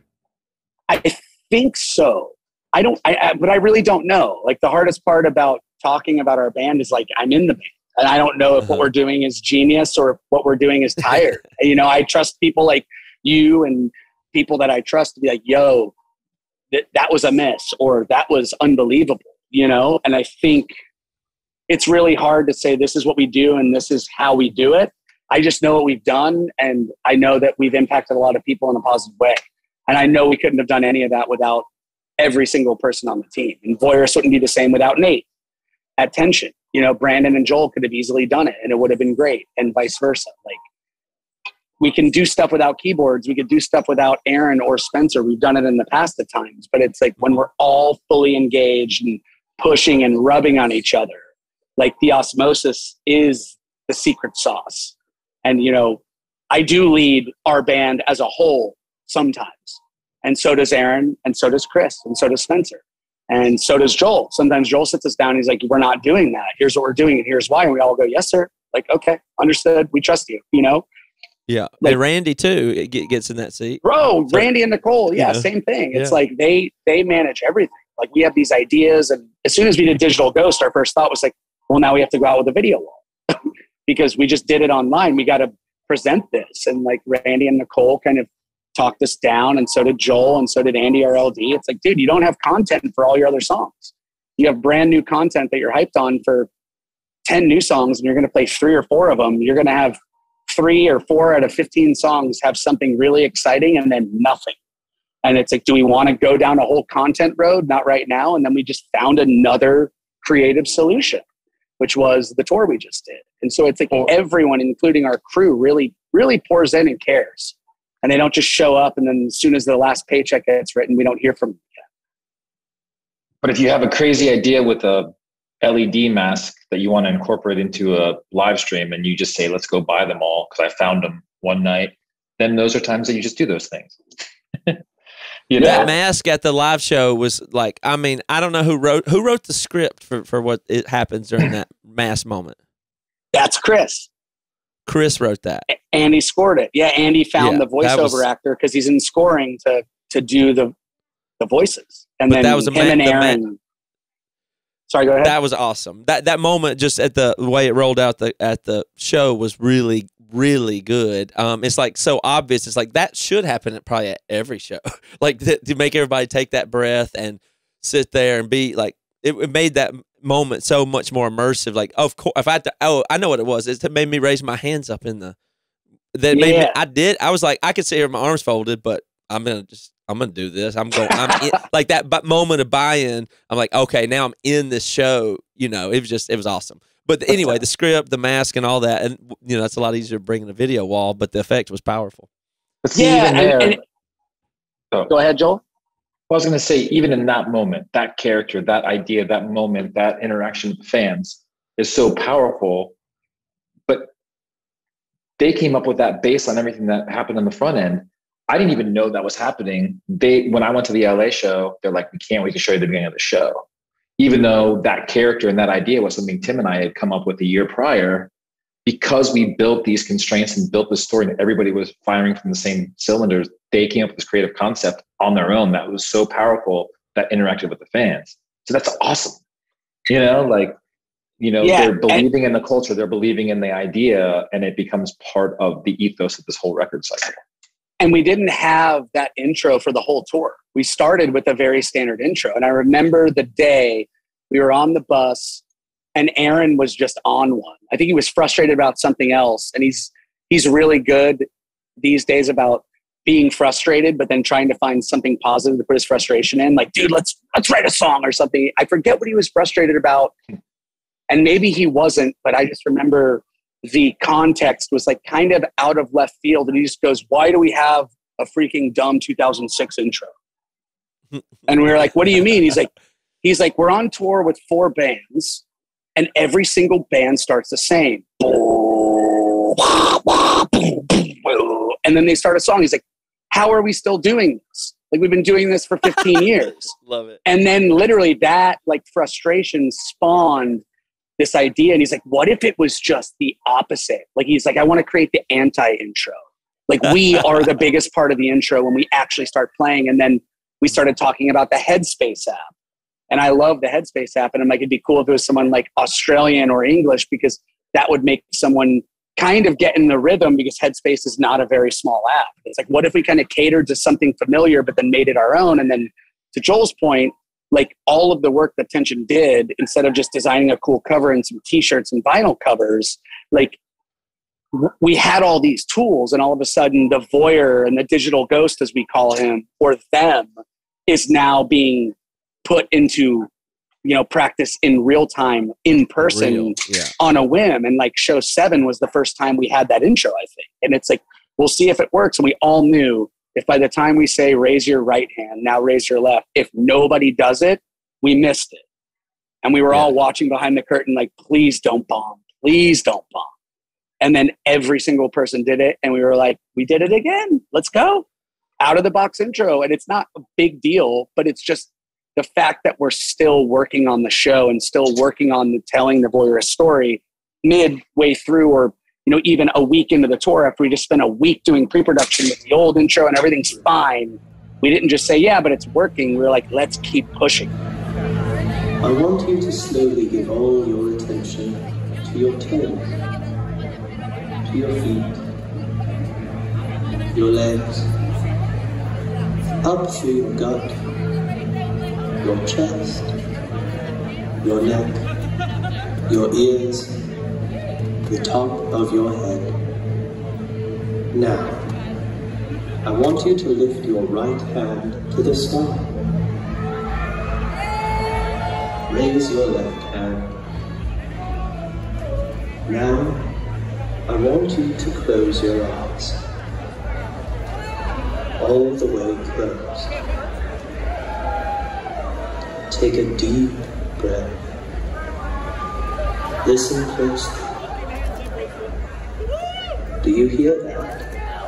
I think so. I don't, I, I, but I really don't know. Like the hardest part about talking about our band is like, I'm in the band. And I don't know if Uh-huh. what we're doing is genius or what we're doing is tired. You know, I trust people like you and people that I trust to be like, yo, th- that was a miss or that was unbelievable, you know? And I think it's really hard to say this is what we do and this is how we do it. I just know what we've done, and I know that we've impacted a lot of people in a positive way. And I know we couldn't have done any of that without every single person on the team. And Voyeurist wouldn't be the same without Nate at Tension. You know, Brandon and Joel could have easily done it, and it would have been great, and vice versa. Like, we can do stuff without keyboards. We could do stuff without Aaron or Spencer. We've done it in the past at times, but it's like when we're all fully engaged and pushing and rubbing on each other, like the osmosis is the secret sauce. And, you know, I do lead our band as a whole sometimes. And so does Aaron, and so does Chris, and so does Spencer. And so does Joel. Sometimes Joel sits us down and he's like, we're not doing that. Here's what we're doing, and here's why. And we all go, yes, sir. Like, okay, understood. We trust you, you know? Yeah. Like, and Randy, too, it get- gets in that seat. Bro, So, Randy and Nicole, yeah, you know, same thing. It's yeah. like they they manage everything. Like, we have these ideas. And as soon as we did Digital Ghost, our first thought was like, well, now we have to go out with a video wall. Because we just did it online. We got to present this. And like Randy and Nicole kind of talked us down, and so did Joel, and so did Andy, our L D. It's like, dude, you don't have content for all your other songs. You have brand new content that you're hyped on for ten new songs, and you're going to play three or four of them. You're going to have three or four out of fifteen songs have something really exciting, and then nothing. And it's like, do we want to go down a whole content road? Not right now. And then we just found another creative solution, which was the tour we just did. And so it's like everyone, including our crew, really, really pours in and cares. And they don't just show up, and then as soon as the last paycheck gets written, we don't hear from them again. But if you have a crazy idea with a L E D mask that you want to incorporate into a live stream, and you just say, let's go buy them all because I found them one night, then those are times that you just do those things. You know? That mask at the live show was like, I mean, I don't know who wrote who wrote the script for, for what it happens during that mask moment. That's Chris. Chris wrote that. Andy scored it. Yeah, Andy found Yeah, the voiceover was, actor because he's in scoring to to do the the voices. And but then that was a him man, and Aaron. Man, sorry, go ahead. that was awesome. That that moment, just at the, the way it rolled out the at the show, was really really good. Um, it's like so obvious. It's like that should happen at probably at every show. Like th- to make everybody take that breath and sit there and be like, it, it made that moment so much more immersive. Like, of course, if I had to, oh, I know what it was. It made me raise my hands up in the. That made Yeah. me. I did. I was like, I could sit here with my arms folded, but I'm gonna just. I'm gonna do this. I'm going. I'm in, like that but moment of buy-in. I'm like, okay, now I'm in this show. You know, it was just, it was awesome. But anyway, the script, the mask, and all that, and you know, it's a lot easier to bring in a video wall, but the effect was powerful. But see, Yeah, even and- there, and- oh. Go ahead, Joel. I was going to say, even in that moment, that character, that idea, that moment, that interaction with fans is so powerful. But they came up with that based on everything that happened on the front end. I didn't even know that was happening. They, when I went to the L A show, they're like, we can't wait to show you the beginning of the show. Even though that character and that idea was something Tim and I had come up with a year prior, because we built these constraints and built this story and everybody was firing from the same cylinders, they came up with this creative concept on their own that was so powerful that interacted with the fans. So that's awesome. You know, like, you know, Yeah, they're believing in the culture, they're believing in the idea, and it becomes part of the ethos of this whole record cycle. And we didn't have that intro for the whole tour. We started with a very standard intro. And I remember the day we were on the bus and Aaron was just on one. I think he was frustrated about something else. And he's he's really good these days about being frustrated, but then trying to find something positive to put his frustration in. Like, dude, let's let's write a song or something. I forget what he was frustrated about. And maybe he wasn't, but I just remember the context was like kind of out of left field. And he just goes, why do we have a freaking dumb two thousand six intro? And we were like, what do you mean? He's like, he's like, we're on tour with four bands and every single band starts the same. And then they start a song. He's like, how are we still doing this? Like, we've been doing this for fifteen years. Love it. And then literally that like frustration spawned this idea. And he's like, what if it was just the opposite? Like, he's like, I want to create the anti-intro. Like, we are the biggest part of the intro when we actually start playing. And then we started talking about the Headspace app. And I love the Headspace app. And I'm like, it'd be cool if it was someone like Australian or English, because that would make someone kind of get in the rhythm, because Headspace is not a very small app. It's like, what if we kind of catered to something familiar, but then made it our own? And then to Joel's point, like all of the work that Tension did, instead of just designing a cool cover and some t-shirts and vinyl covers, like w- we had all these tools, and all of a sudden the voyeur and the digital ghost, as we call him, or them, is now being put into, you know, practice in real time, in person, Real, yeah. on a whim. And like show seven was the first time we had that intro, I think. And it's like, we'll see if it works. And we all knew, if by the time we say, raise your right hand, now raise your left, if nobody does it, we missed it. And we were yeah. all watching behind the curtain, like, please don't bomb. Please don't bomb. And then every single person did it. And we were like, we did it again. Let's go. Out of the box intro. And it's not a big deal, but it's just the fact that we're still working on the show and still working on the telling the Voyeurist story midway through, or you know, even a week into the tour, after we just spent a week doing pre-production with the old intro and everything's fine, we didn't just say, yeah, but it's working. We were like, let's keep pushing. I want you to slowly give all your attention to your toes, to your feet, your legs, up through your gut, your chest, your neck, your ears, the top of your head. Now, I want you to lift your right hand to the sky. Raise your left hand. Now, I want you to close your eyes. All the way closed. Take a deep breath. Listen closely. Do you hear that?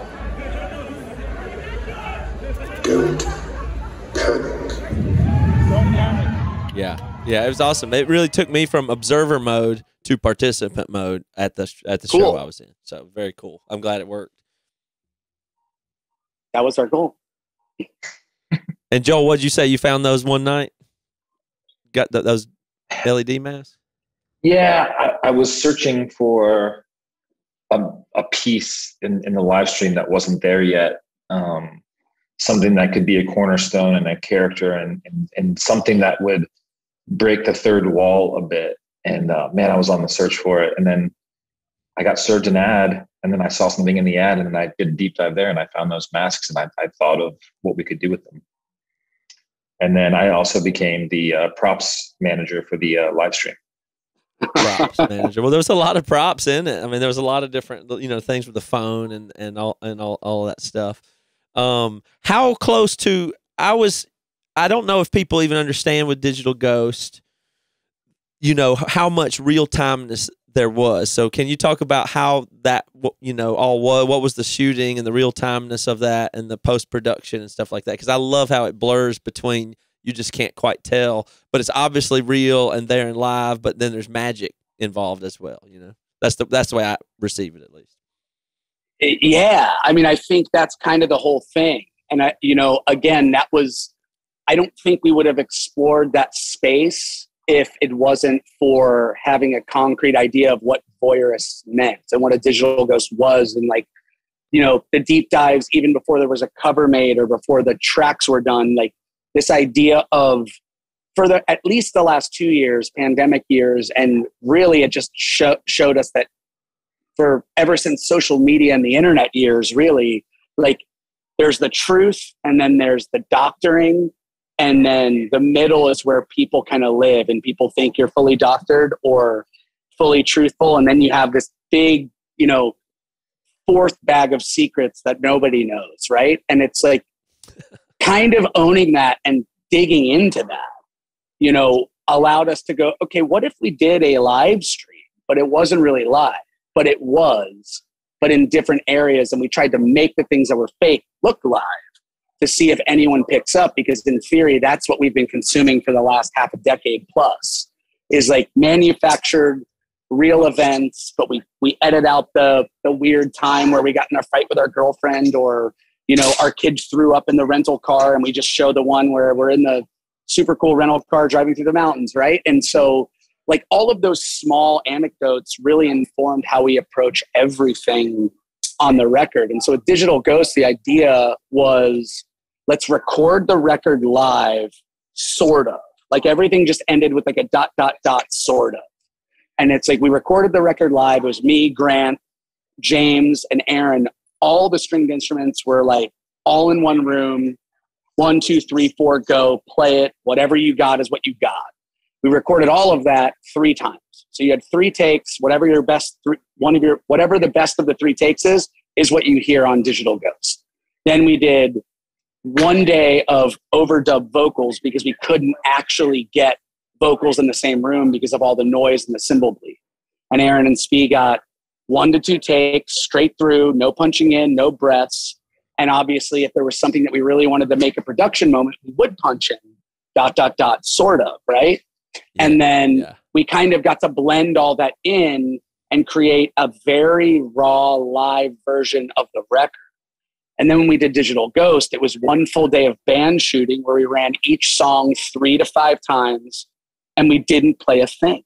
Don't panic. Yeah, yeah, it was awesome. It really took me from observer mode to participant mode at the at the Cool. show I was in. So very cool. I'm glad it worked. That was our goal. And Joel, what'd you say? You found those one night? Got th- those L E D masks? Yeah, I, I was searching for a, a piece in, in the live stream that wasn't there yet. Um, something that could be a cornerstone and a character, and, and, and something that would break the third wall a bit. And uh, man, I was on the search for it. And then I got served an ad, and then I saw something in the ad, and then I did a deep dive there, and I found those masks, and I, I thought of what we could do with them. And then I also became the uh, props manager for the uh, live stream. Props manager. Well, there was a lot of props in it. I mean, there was a lot of different, you know, things with the phone and, and all and all, all that stuff. Um, how close to I was, I don't know if people even understand with Digital Ghost, you know, how much real timeness there was. So can you talk about how that, you know, all was, what was the shooting and the real timeness of that and the post-production and stuff like that? Because I love how it blurs between, you just can't quite tell, but it's obviously real and there and live, but then there's magic involved as well. You know, that's the, that's the way I receive it, at least. Yeah. I mean, I think that's kind of the whole thing. And I, you know, again, that was, I don't think we would have explored that space if it wasn't for having a concrete idea of what Voyeurist meant and what a Digital Ghost was. And like, you know, the deep dives, even before there was a cover made or before the tracks were done, like this idea of, for the, at least the last two years, pandemic years, and really it just sh- showed us that for ever since social media and the internet years, really, like there's the truth and then there's the doctoring. And then the middle is where people kind of live, and people think you're fully doctored or fully truthful. And then you have this big, you know, fourth bag of secrets that nobody knows, right? And it's like kind of owning that and digging into that, you know, allowed us to go, okay, what if we did a live stream, but it wasn't really live, but it was, but in different areas. And we tried to make the things that were fake look live, to see if anyone picks up, because in theory, that's what we've been consuming for the last half a decade plus, is like manufactured real events, but we, we edit out the, the weird time where we got in a fight with our girlfriend, or, you know, our kids threw up in the rental car, and we just show the one where we're in the super cool rental car driving through the mountains. Right. And so like all of those small anecdotes really informed how we approach everything on the record. And so with Digital Ghost, the idea was, let's record the record live, sort of. Like everything just ended with like a dot, dot, dot, sort of. And it's like we recorded the record live. It was me, Grant, James, and Aaron. All the stringed instruments were like all in one room. One, two, three, four, go, play it. Whatever you got is what you got. We recorded all of that three times. So you had three takes. Whatever your best, three, one of your, whatever the best of the three takes is, is what you hear on Digital Ghost. Then we did one day of overdub vocals because we couldn't actually get vocals in the same room because of all the noise and the cymbal bleed. And Aaron and Spee got one to two takes straight through, no punching in, no breaths. And obviously, if there was something that we really wanted to make a production moment, we would punch in, dot, dot, dot, sort of, right? Yeah, and then yeah. we kind of got to blend all that in and create a very raw live version of the record. And then when we did Digital Ghost, it was one full day of band shooting where we ran each song three to five times and we didn't play a thing.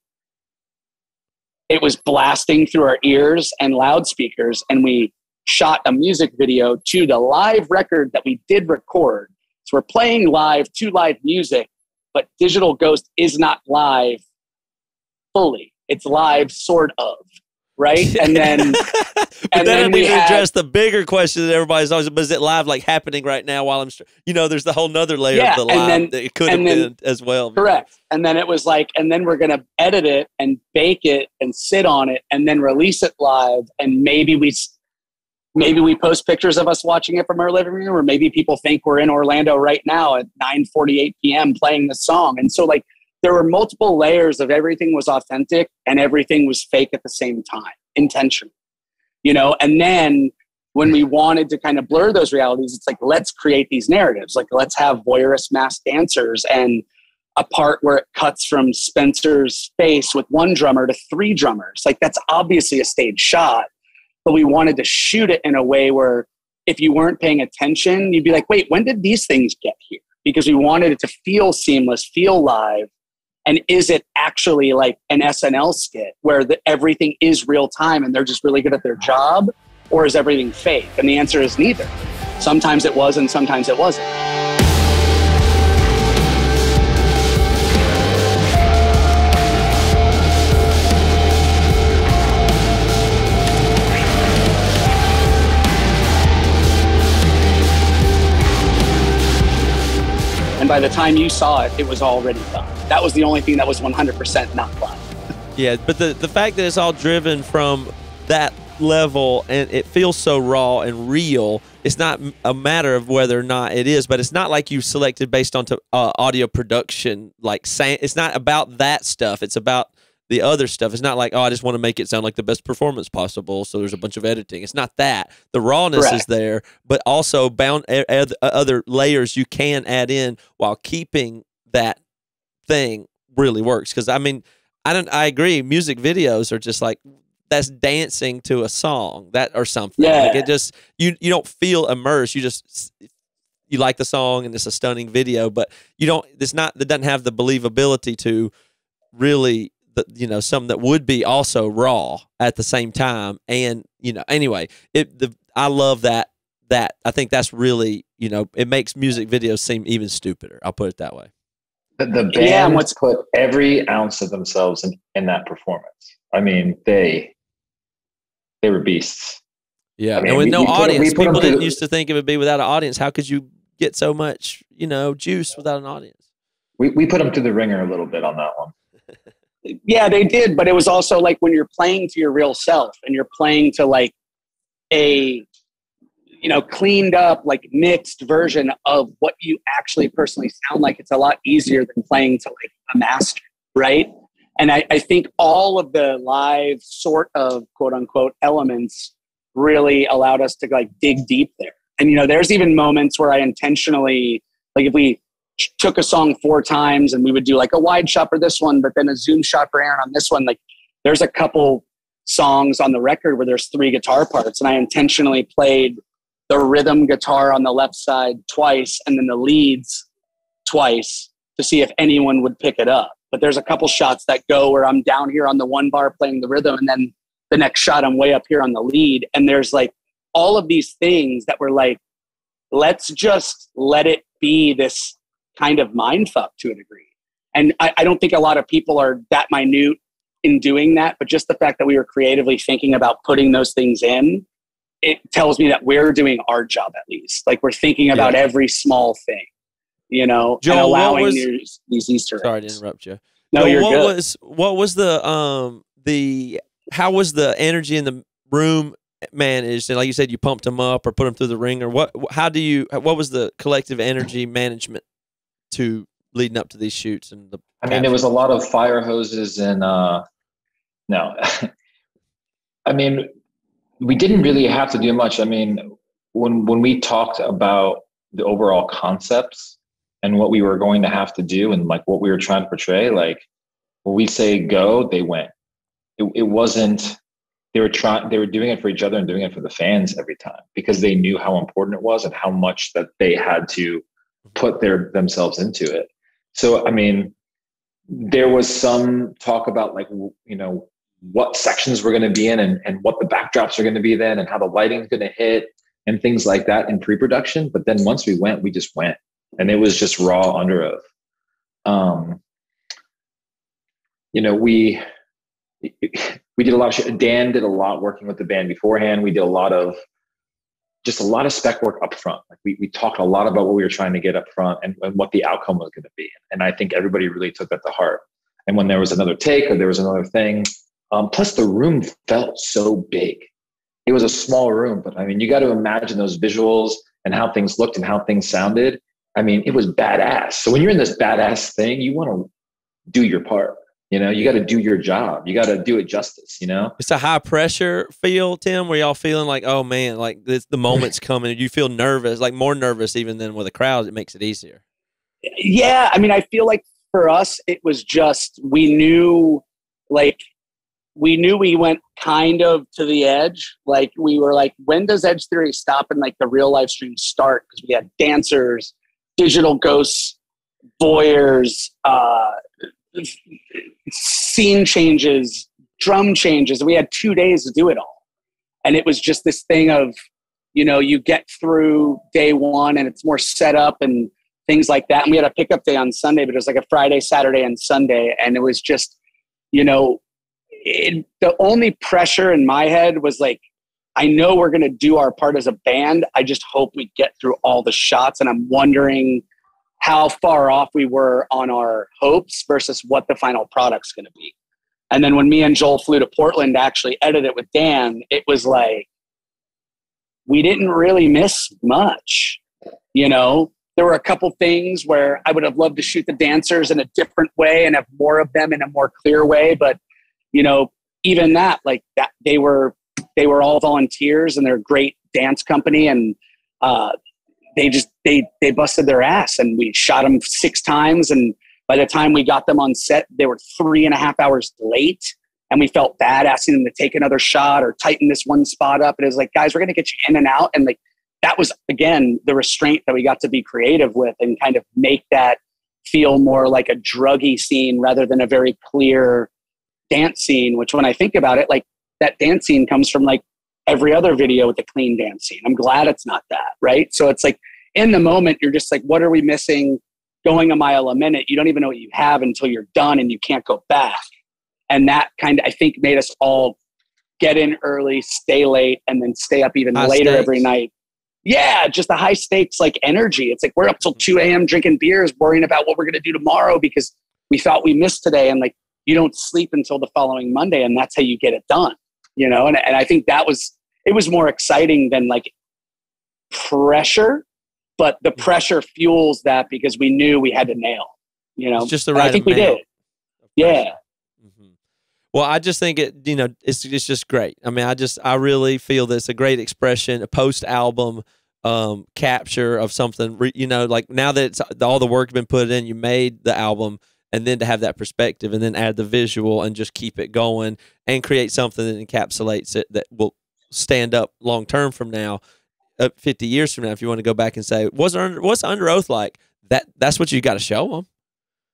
It was blasting through our ears and loudspeakers, and we shot a music video to the live record that we did record. So we're playing live to live music, but Digital Ghost is not live fully. It's live sort of, right? And then but and then, then we we had, address the bigger question that everybody's always, but is it live like happening right now while I'm, you know, there's the whole nother layer yeah, of the live and then, that it could have then, been as well. Correct. And then it was like, and then we're going to edit it and bake it and sit on it and then release it live. And maybe we, maybe we post pictures of us watching it from our living room, or maybe people think we're in Orlando right now at nine forty-eight p.m. playing the song. And so like there were multiple layers of everything was authentic and everything was fake at the same time, intentional, you know? And then when we wanted to kind of blur those realities, it's like, let's create these narratives. Like let's have voyeurist masked dancers and a part where it cuts from Spencer's face with one drummer to three drummers. Like that's obviously a stage shot, but we wanted to shoot it in a way where if you weren't paying attention, you'd be like, wait, when did these things get here? Because we wanted it to feel seamless, feel live. And is it actually like an S N L skit where the, everything is real time and they're just really good at their job? Or is everything fake? And the answer is neither. Sometimes it was and sometimes it wasn't. And by the time you saw it, it was already done. That was the only thing that was one hundred percent not live. Yeah, but the, the fact that it's all driven from that level and it feels so raw and real, it's not a matter of whether or not it is, but it's not like you selected based on to, uh, audio production, like saying it's not about that stuff. It's about the other stuff. It's not like, oh, I just want to make it sound like the best performance possible, so there's a bunch of editing. It's not that. The rawness Correct. is there, but also bound other layers you can add in while keeping that thing really works. Because I mean, I don't. I agree. Music videos are just like that's dancing to a song that or something. Yeah. Like it just you you don't feel immersed. You just you like the song and it's a stunning video, but you don't. It's not. That doesn't have the believability to really. The, you know, something that would be also raw at the same time. And, you know, anyway, it, the, I love that, that I think that's really, you know, it makes music videos seem even stupider. I'll put it that way. The, the band yeah, what's put every ounce of themselves in, in that performance. I mean, they, they were beasts. Yeah. I mean, and with we, no we put, audience, people didn't the, used to think it would be without an audience. How could you get so much, you know, juice without an audience? We, we put them through the ringer a little bit on that one. Yeah, they did. But it was also like when you're playing to your real self and you're playing to like a, you know, cleaned up, like mixed version of what you actually personally sound like, it's a lot easier than playing to like a master, right? And I, I think all of the live sort of quote unquote elements really allowed us to like dig deep there. And, you know, there's even moments where I intentionally, like if we took a song four times and we would do like a wide shot for this one, but then a zoom shot for Aaron on this one. Like there's a couple songs on the record where there's three guitar parts and I intentionally played the rhythm guitar on the left side twice and then the leads twice to see if anyone would pick it up. But there's a couple shots that go where I'm down here on the one bar playing the rhythm, and then the next shot I'm way up here on the lead. And there's like all of these things that were like, let's just let it be this kind of mind fuck to a degree. And I, I don't think a lot of people are that minute in doing that, but just the fact that we were creatively thinking about putting those things in, it tells me that we're doing our job at least. Like we're thinking about yeah. every small thing, you know, Joel, and allowing was, these, these Easter eggs. Sorry to interrupt you. No, Joel, you're what good. Was, what was the, um, the, how was the energy in the room managed? And like you said, you pumped them up or put them through the ringer. What, how do you, what was the collective energy management to leading up to these shoots? And the I mean, there was a lot of fire hoses and, uh, no, I mean, we didn't really have to do much. I mean, when, when we talked about the overall concepts and what we were going to have to do and like what we were trying to portray, like when we say go, they went. It, it wasn't, they were trying, they were doing it for each other and doing it for the fans every time because they knew how important it was and how much that they had to put their themselves into it. So, I mean, there was some talk about like, you know, what sections we're going to be in and, and what the backdrops are going to be then and how the lighting is going to hit and things like that in pre-production. But then once we went, we just went and it was just raw Underoath. Um, you know, we, we did a lot of shit. Dan did a lot working with the band beforehand. We did a lot of, just a lot of spec work up front. Like we, we talked a lot about what we were trying to get up front and, and what the outcome was going to be. And I think everybody really took that to heart. And when there was another take or there was another thing, um, plus the room felt so big. It was a small room, but I mean, you got to imagine those visuals and how things looked and how things sounded. I mean, it was badass. So when you're in this badass thing, you want to do your part. You know, you got to do your job. You got to do it justice, you know? It's a high pressure feel, Tim, where y'all feeling like, oh man, like this, the moment's coming. You feel nervous, like more nervous even than with a crowd. It makes it easier. Yeah. I mean, I feel like for us, it was just, we knew like, we knew we went kind of to the edge. Like we were like, when does Edge Theory stop and like the real live stream start? Because we had dancers, digital ghosts, voyeurs, uh, scene changes, drum changes. And we had two days to do it all. And it was just this thing of, you know, you get through day one and it's more set up and things like that. And we had a pickup day on Sunday, but it was like a Friday, Saturday, and Sunday. And it was just, you know, it, the only pressure in my head was like, I know we're going to do our part as a band. I just hope we get through all the shots. And I'm wondering how far off we were on our hopes versus what the final product's going to be. And then when me and Joel flew to Portland to actually edit it with Dan, it was like, we didn't really miss much. You know, there were a couple things where I would have loved to shoot the dancers in a different way and have more of them in a more clear way. But, you know, even that, like that, they were, they were all volunteers and they're a great dance company. And, uh, they just, they, they busted their ass and we shot them six times. And by the time we got them on set, they were three and a half hours late. And we felt bad asking them to take another shot or tighten this one spot up. And it was like, guys, we're going to get you in and out. And like, that was, again, the restraint that we got to be creative with and kind of make that feel more like a druggy scene rather than a very clear dance scene, which when I think about it, like that dance scene comes from like every other video with the clean dance scene. I'm glad it's not that, right? So it's like in the moment, you're just like, what are we missing? Going a mile a minute, you don't even know what you have until you're done and you can't go back. And that kind of, I think, made us all get in early, stay late, and then stay up even high later stakes. Every night. Yeah, just the high stakes, like energy. It's like we're up till two a.m. drinking beers, worrying about what we're going to do tomorrow because we thought we missed today. And like, you don't sleep until the following Monday, and that's how you get it done, you know? And, and I think that was, it was more exciting than like pressure, but the pressure fuels that because we knew we had to nail, you know? It's just the And right I think we amount. did. Yeah. Well, I just think it, you know, it's it's just great. I mean, I just, I really feel that it's a great expression, a post-album um, capture of something, re, you know, like now that it's, all the work has been put in, you made the album, and then to have that perspective and then add the visual and just keep it going and create something that encapsulates it that will stand up long-term from now, uh, fifty years from now, if you want to go back and say, what's, under, what's Underoath like? That, that's what you got to show them.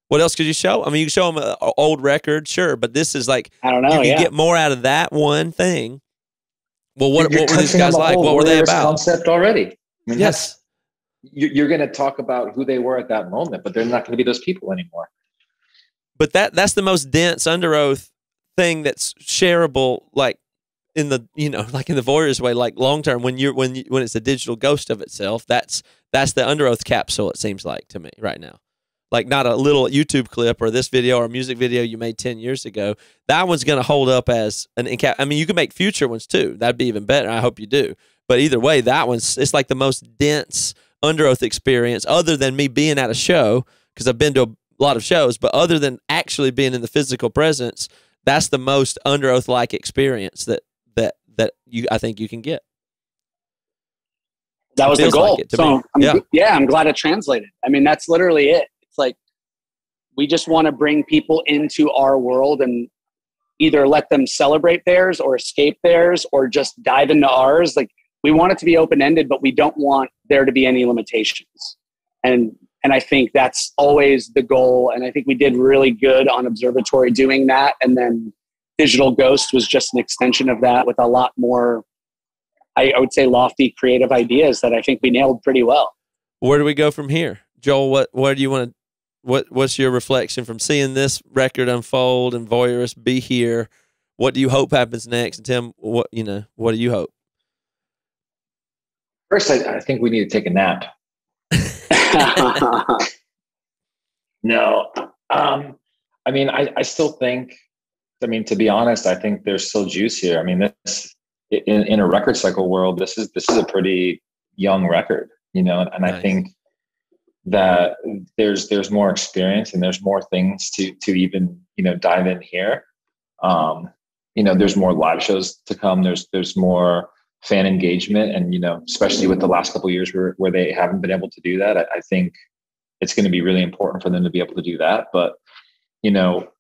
What else could you show? I mean, you can show them an old record, sure, but this is like I don't know. you can yeah. get more out of that one thing. Well, what, You're what were these touching on guys the like? whole What were they Voyeurist about? Concept already. I mean, Yes. that's, you- you're going to talk about who they were at that moment, but they're not going to be those people anymore. But that that's the most dense Underoath thing that's shareable, like in the you know like in the Voyeurist way, like long term when you're when you, when it's a digital ghost of itself. That's that's the Underoath capsule. It seems like to me right now, like not a little YouTube clip or this video or a music video you made ten years ago. That one's going to hold up as an encap. I mean, you can make future ones too. That'd be even better. I hope you do. But either way, that one's it's like the most dense Underoath experience, other than me being at a show because I've been to a lot of shows, but other than actually being in the physical presence, that's the most Underoath like experience that that that you I think you can get. That was the goal. Like so I'm, yeah. yeah, I'm glad it translated. I mean, that's literally it. It's like we just want to bring people into our world and either let them celebrate theirs or escape theirs or just dive into ours. Like we want it to be open-ended, but we don't want there to be any limitations. And And I think that's always the goal. And I think we did really good on Observatory doing that. And then Digital Ghost was just an extension of that with a lot more, I, I would say, lofty creative ideas that I think we nailed pretty well. Where do we go from here? Joel, what, what do you want to, what, what's your reflection from seeing this record unfold and Voyeurist be here? What do you hope happens next? And Tim, what, you know, what do you hope? First, I, I think we need to take a nap. No, um, I mean, I, I still think, I mean, to be honest, I think there's still juice here. I mean, this in, in a record cycle world, this is, this is a pretty young record, you know, and nice. I think that there's, there's more experience and there's more things to, to even, you know, dive in here. Um, you know, there's more live shows to come. There's, there's more fan engagement. And, you know, especially with the last couple of years where, where they haven't been able to do that, I, I think it's going to be really important for them to be able to do that. But, you know,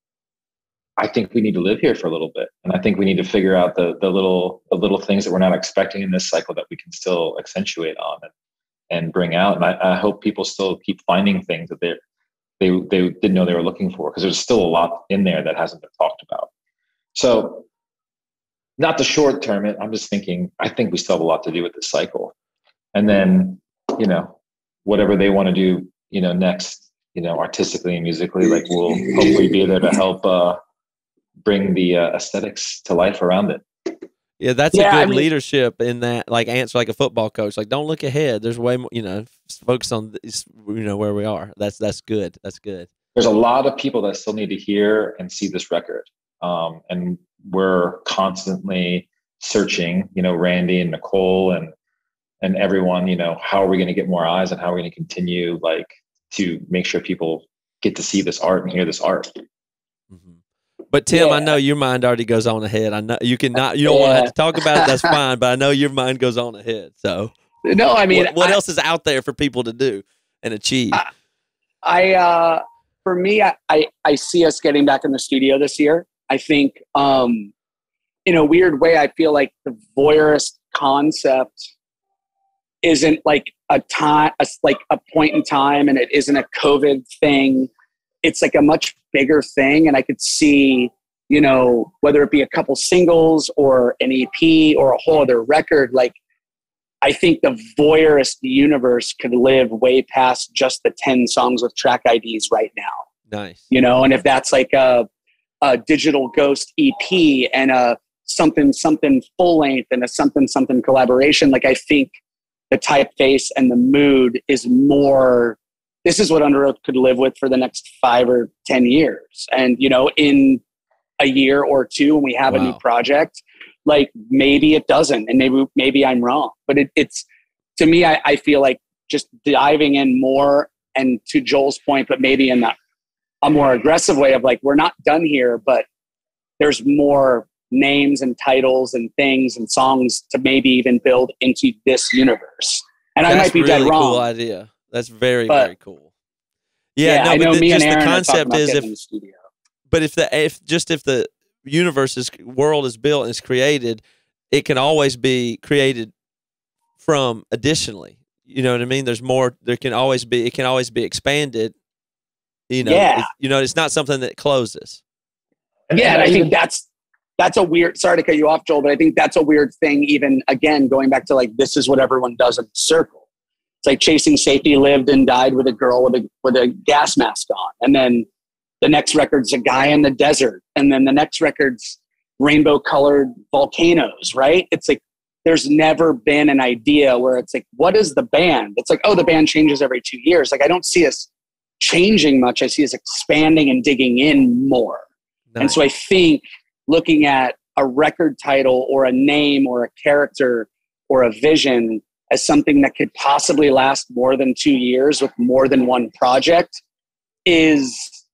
I think we need to live here for a little bit. And I think we need to figure out the the little the little things that we're not expecting in this cycle that we can still accentuate on and, and bring out. And I, I hope people still keep finding things that they they they didn't know they were looking for, because there's still a lot in there that hasn't been talked about. So not the short term, I'm just thinking, I think we still have a lot to do with this cycle. And then, you know, whatever they want to do, you know, next, you know, artistically and musically, like we'll hopefully be there to help uh, bring the uh, aesthetics to life around it. Yeah, that's yeah, a good I mean, leadership in that, like answer like a football coach. Like, don't look ahead. There's way more, you know, focus on this, you know, where we are. That's that's good. That's good. There's a lot of people that still need to hear and see this record. Um, and we're constantly searching, you know, Randy and Nicole and and everyone, you know, how are we going to get more eyes and how are we going to continue like to make sure people get to see this art and hear this art. Mm-hmm. But Tim, yeah. I know your mind already goes on ahead. I know you cannot, you don't yeah. want to have to talk about it. That's fine. But I know your mind goes on ahead. So no, I mean, what, what I, else is out there for people to do and achieve? I, I uh, for me, I, I, I see us getting back in the studio this year. I think, um, in a weird way, I feel like the Voyeurist concept isn't like a time, a, like a point in time, and it isn't a COVID thing. It's like a much bigger thing, and I could see, you know, whether it be a couple singles or an E P or a whole other record, like I think the Voyeurist universe could live way past just the ten songs with track I Ds right now. Nice. You know, and if that's like a, a Digital Ghost E P and a something, something full length and a something, something collaboration, like I think the typeface and the mood is more, this is what Underoath could live with for the next five or ten years. And, you know, in a year or two, when we have wow. a new project, like maybe it doesn't, and maybe, maybe I'm wrong, but it, it's, to me, I, I feel like just diving in more, and to Joel's point, but maybe in the, a more aggressive way of like, we're not done here, but there's more names and titles and things and songs to maybe even build into this universe. And That's I might be really dead wrong. Cool idea. That's very, but, very cool. Yeah, yeah no, I know but the, me just and Aaron the concept is if, in the studio. but if the, if just if the universe's world is built and is created, it can always be created from additionally, you know what I mean? There's more, there can always be, it can always be expanded You know, Yeah. it, you know, it's not something that closes. And, Yeah, and and I even- think that's that's a weird. Sorry to cut you off, Joel, but I think that's a weird thing. Even again, going back to like this is what everyone does in a circle. It's like Chasing Safety lived and died with a girl with a with a gas mask on, and then the next record's a guy in the desert, and then the next record's rainbow colored volcanoes. Right? It's like there's never been an idea where it's like, what is the band? It's like, oh, the band changes every two years. Like I don't see us changing much. I see us expanding and digging in more. Nice. And so I think looking at a record title or a name or a character or a vision as something that could possibly last more than two years with more than one project is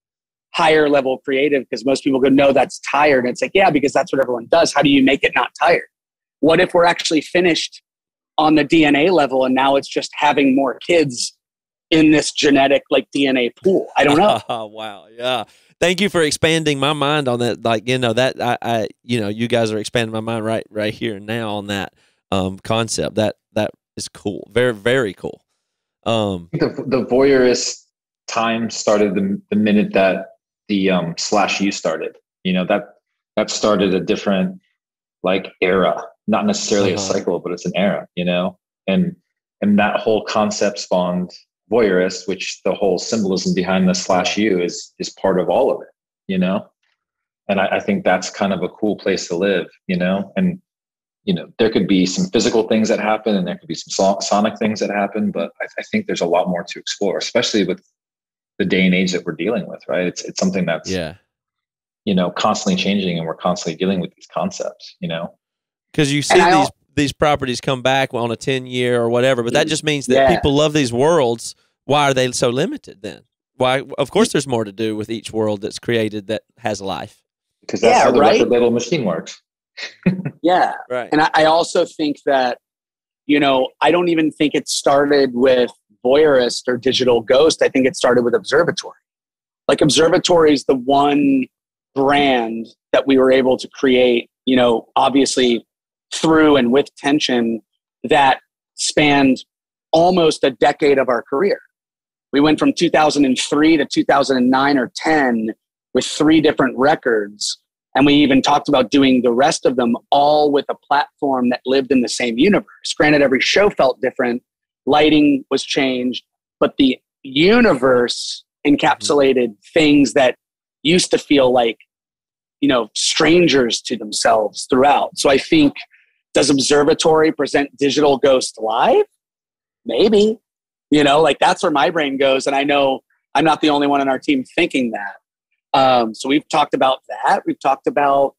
higher level creative, because most people go, no, that's tired. And it's like, yeah, because that's what everyone does. How do you make it not tired? What if we're actually finished on the D N A level and now it's just having more kids in this genetic like D N A pool? I don't know. Oh, wow. Yeah. Thank you for expanding my mind on that. Like, you know, that I, I, you know, you guys are expanding my mind right, right here and now on that um, concept. That, that is cool. Very, very cool. Um, the the voyeurist time started the the minute that the um, slash U started. You know, that that started a different like era, not necessarily uh-huh. a cycle, but it's an era. You know, and and that whole concept spawned Voyeurist, which the whole symbolism behind the slash U is is part of all of it, you know? And I, I think that's kind of a cool place to live, you know? And, you know, there could be some physical things that happen and there could be some so- sonic things that happen, but I, I think there's a lot more to explore, especially with the day and age that we're dealing with, right? It's it's something that's, yeah. you know, constantly changing, and we're constantly dealing with these concepts, you know? Because you see these these properties come back on a ten year or whatever, but that just means that Yeah. people love these worlds. Why are they so limited then? Why? Of course, there's more to do with each world that's created that has life. Because that's Yeah, how the right? record label machine works. Yeah. Right. And I, I also think that, you know, I don't even think it started with Voyeurist or Digital Ghost. I think it started with Observatory. Like Observatory is the one brand that we were able to create, you know, obviously through and with tension that spanned almost a decade of our career. We went from two thousand three to two thousand nine or ten with three different records. And we even talked about doing the rest of them all with a platform that lived in the same universe. Granted, every show felt different. Lighting was changed, but the universe encapsulated mm-hmm. things that used to feel like, you know, strangers to themselves throughout. So I think, does Observatory present Digital Ghost live? Maybe. You know, like that's where my brain goes. And I know I'm not the only one on our team thinking that. Um, so we've talked about that. We've talked about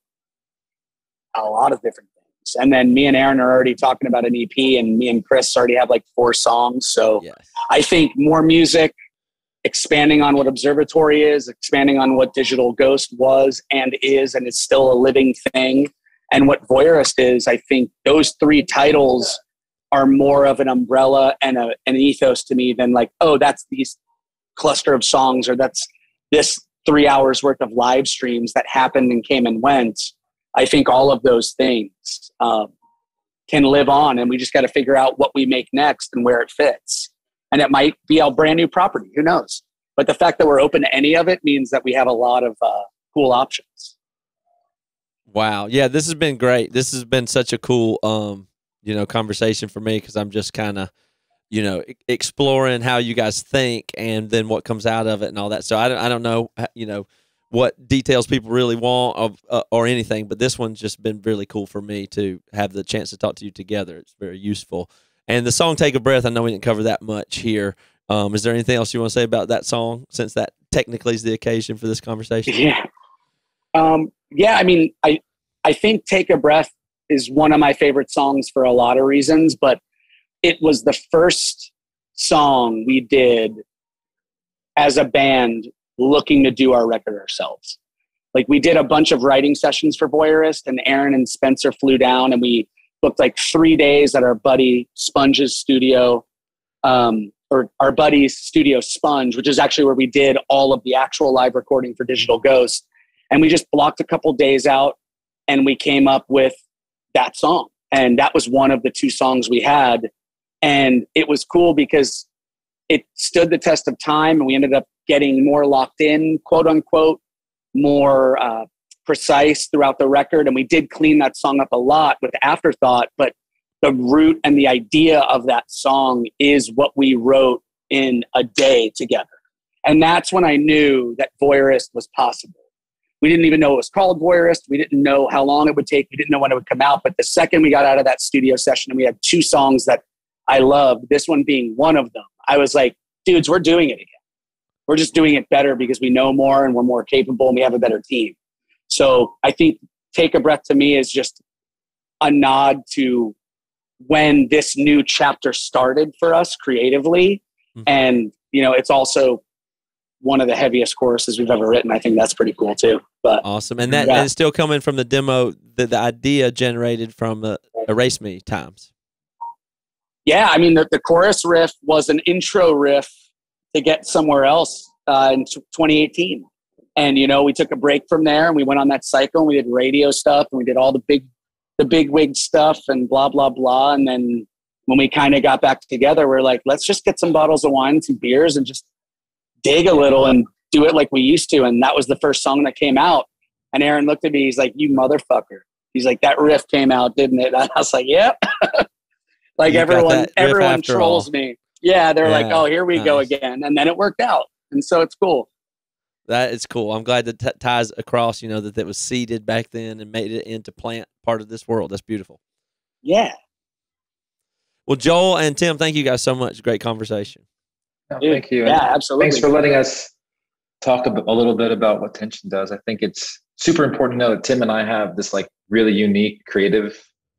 a lot of different things. And then me and Aaron are already talking about an E P, and me and Chris already have like four songs. So Yes. I think more music, expanding on what Observatory is, expanding on what Digital Ghost was and is and is still a living thing, and what Voyeurist is. I think those three titles are more of an umbrella and a, an ethos to me than like, oh, that's these cluster of songs, or that's this three hours worth of live streams that happened and came and went. I think all of those things um, can live on, and we just got to figure out what we make next and where it fits. And it might be a brand new property. Who knows? But the fact that we're open to any of it means that we have a lot of uh, cool options. Wow. Yeah, this has been great. This has been such a cool, um, you know, conversation for me, because I'm just kind of, you know, exploring how you guys think and then what comes out of it and all that. So I don't, I don't know, you know, what details people really want of, uh, or anything, but this one's just been really cool for me to have the chance to talk to you together. It's very useful. And the song "Take a Breath," I know we didn't cover that much here. Um, is there anything else you want to say about that song, since that technically is the occasion for this conversation? Yeah. Um, yeah, I mean, I, I think "Take a Breath" is one of my favorite songs for a lot of reasons, but it was the first song we did as a band looking to do our record ourselves. Like, we did a bunch of writing sessions for Voyeurist, and Aaron and Spencer flew down, and we booked like three days at our buddy Sponge's studio, um, or our buddy's studio Sponge, which is actually where we did all of the actual live recording for Digital Ghost. And we just blocked a couple days out, and we came up with that song. And that was one of the two songs we had. And it was cool because it stood the test of time, and we ended up getting more locked in, quote unquote, more uh, precise throughout the record. And we did clean that song up a lot with Afterthought, but the root and the idea of that song is what we wrote in a day together. And that's when I knew that Voyeurist was possible. We didn't even know it was called Voyeurist. We didn't know how long it would take. We didn't know when it would come out. But the second we got out of that studio session and we had two songs that I loved, this one being one of them, I was like, dudes, we're doing it again. We're just doing it better because we know more and we're more capable and we have a better team. So I think Take a Breath to me is just a nod to when this new chapter started for us creatively. Mm-hmm. And, you know, it's also one of the heaviest choruses we've ever written. I think that's pretty cool too. But awesome. And that yeah. and it's still coming from the demo, the, the idea generated from the Erase Me times. Yeah. I mean, the, the chorus riff was an intro riff to get somewhere else uh, in twenty eighteen. And, you know, we took a break from there and we went on that cycle and we did radio stuff and we did all the big, the big wig stuff and blah, blah, blah. And then when we kind of got back together, we're like, let's just get some bottles of wine and some beers and just dig a little and do it like we used to. And that was the first song that came out. And Aaron looked at me, he's like, you motherfucker. He's like, that riff came out, didn't it? And I was like, yep. Like you everyone, everyone trolls all. me. Yeah. They're yeah, like, oh, here we nice. go again. And then it worked out. And so it's cool. That is cool. I'm glad that t- ties across, you know, that that was seeded back then and made it into plant part of this world. That's beautiful. Yeah. Well, Joel and Tim, thank you guys so much. Great conversation. No, thank you. Yeah, absolutely. Thanks for letting us talk a, a little bit about what Tension does. I think it's super important to know that Tim and I have this like really unique creative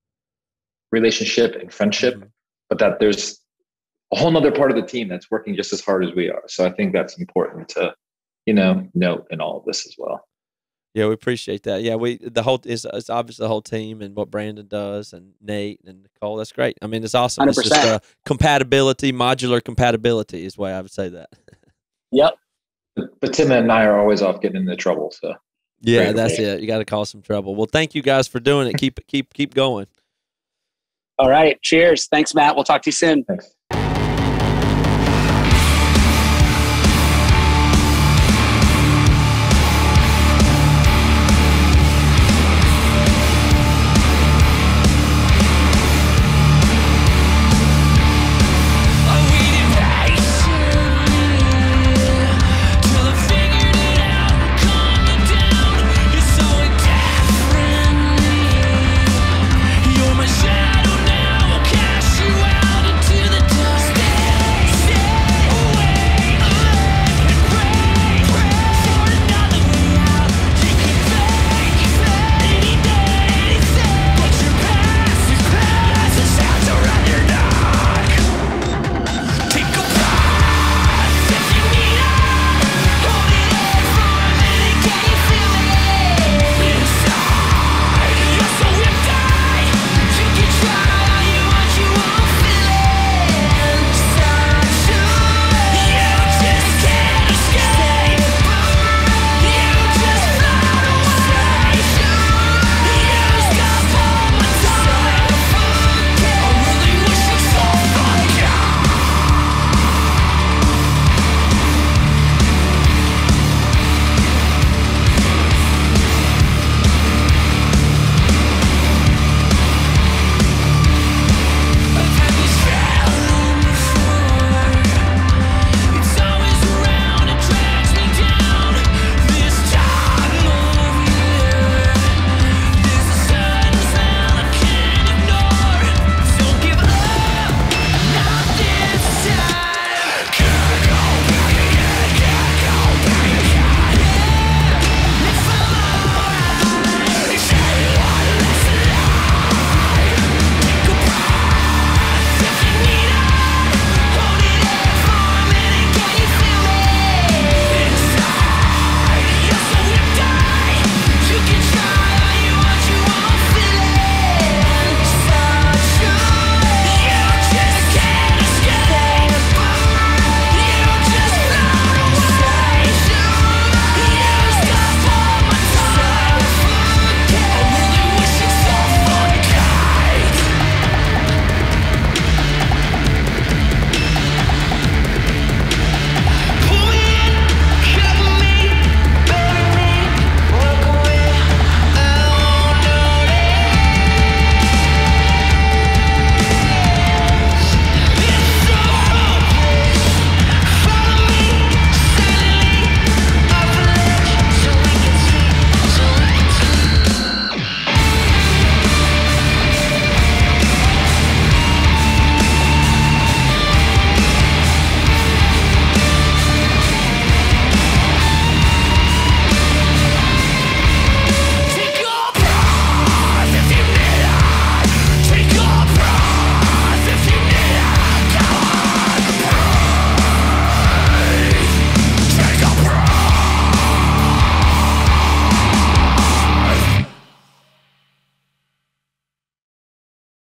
relationship and friendship, mm-hmm. but that there's a whole nother part of the team that's working just as hard as we are. So I think that's important to, you know, note in all of this as well. Yeah, we appreciate that. Yeah, we the whole it's, it's obviously the whole team and what Brandon does and Nate and Nicole. That's great. I mean, it's awesome. one hundred percent. It's just uh, compatibility, modular compatibility is the way I would say that. Yep. But, but Tim and I are always off getting into trouble. So yeah, that's it. You got to cause some trouble. Well, thank you guys for doing it. Keep keep keep going. All right. Cheers. Thanks, Matt. We'll talk to you soon. Thanks.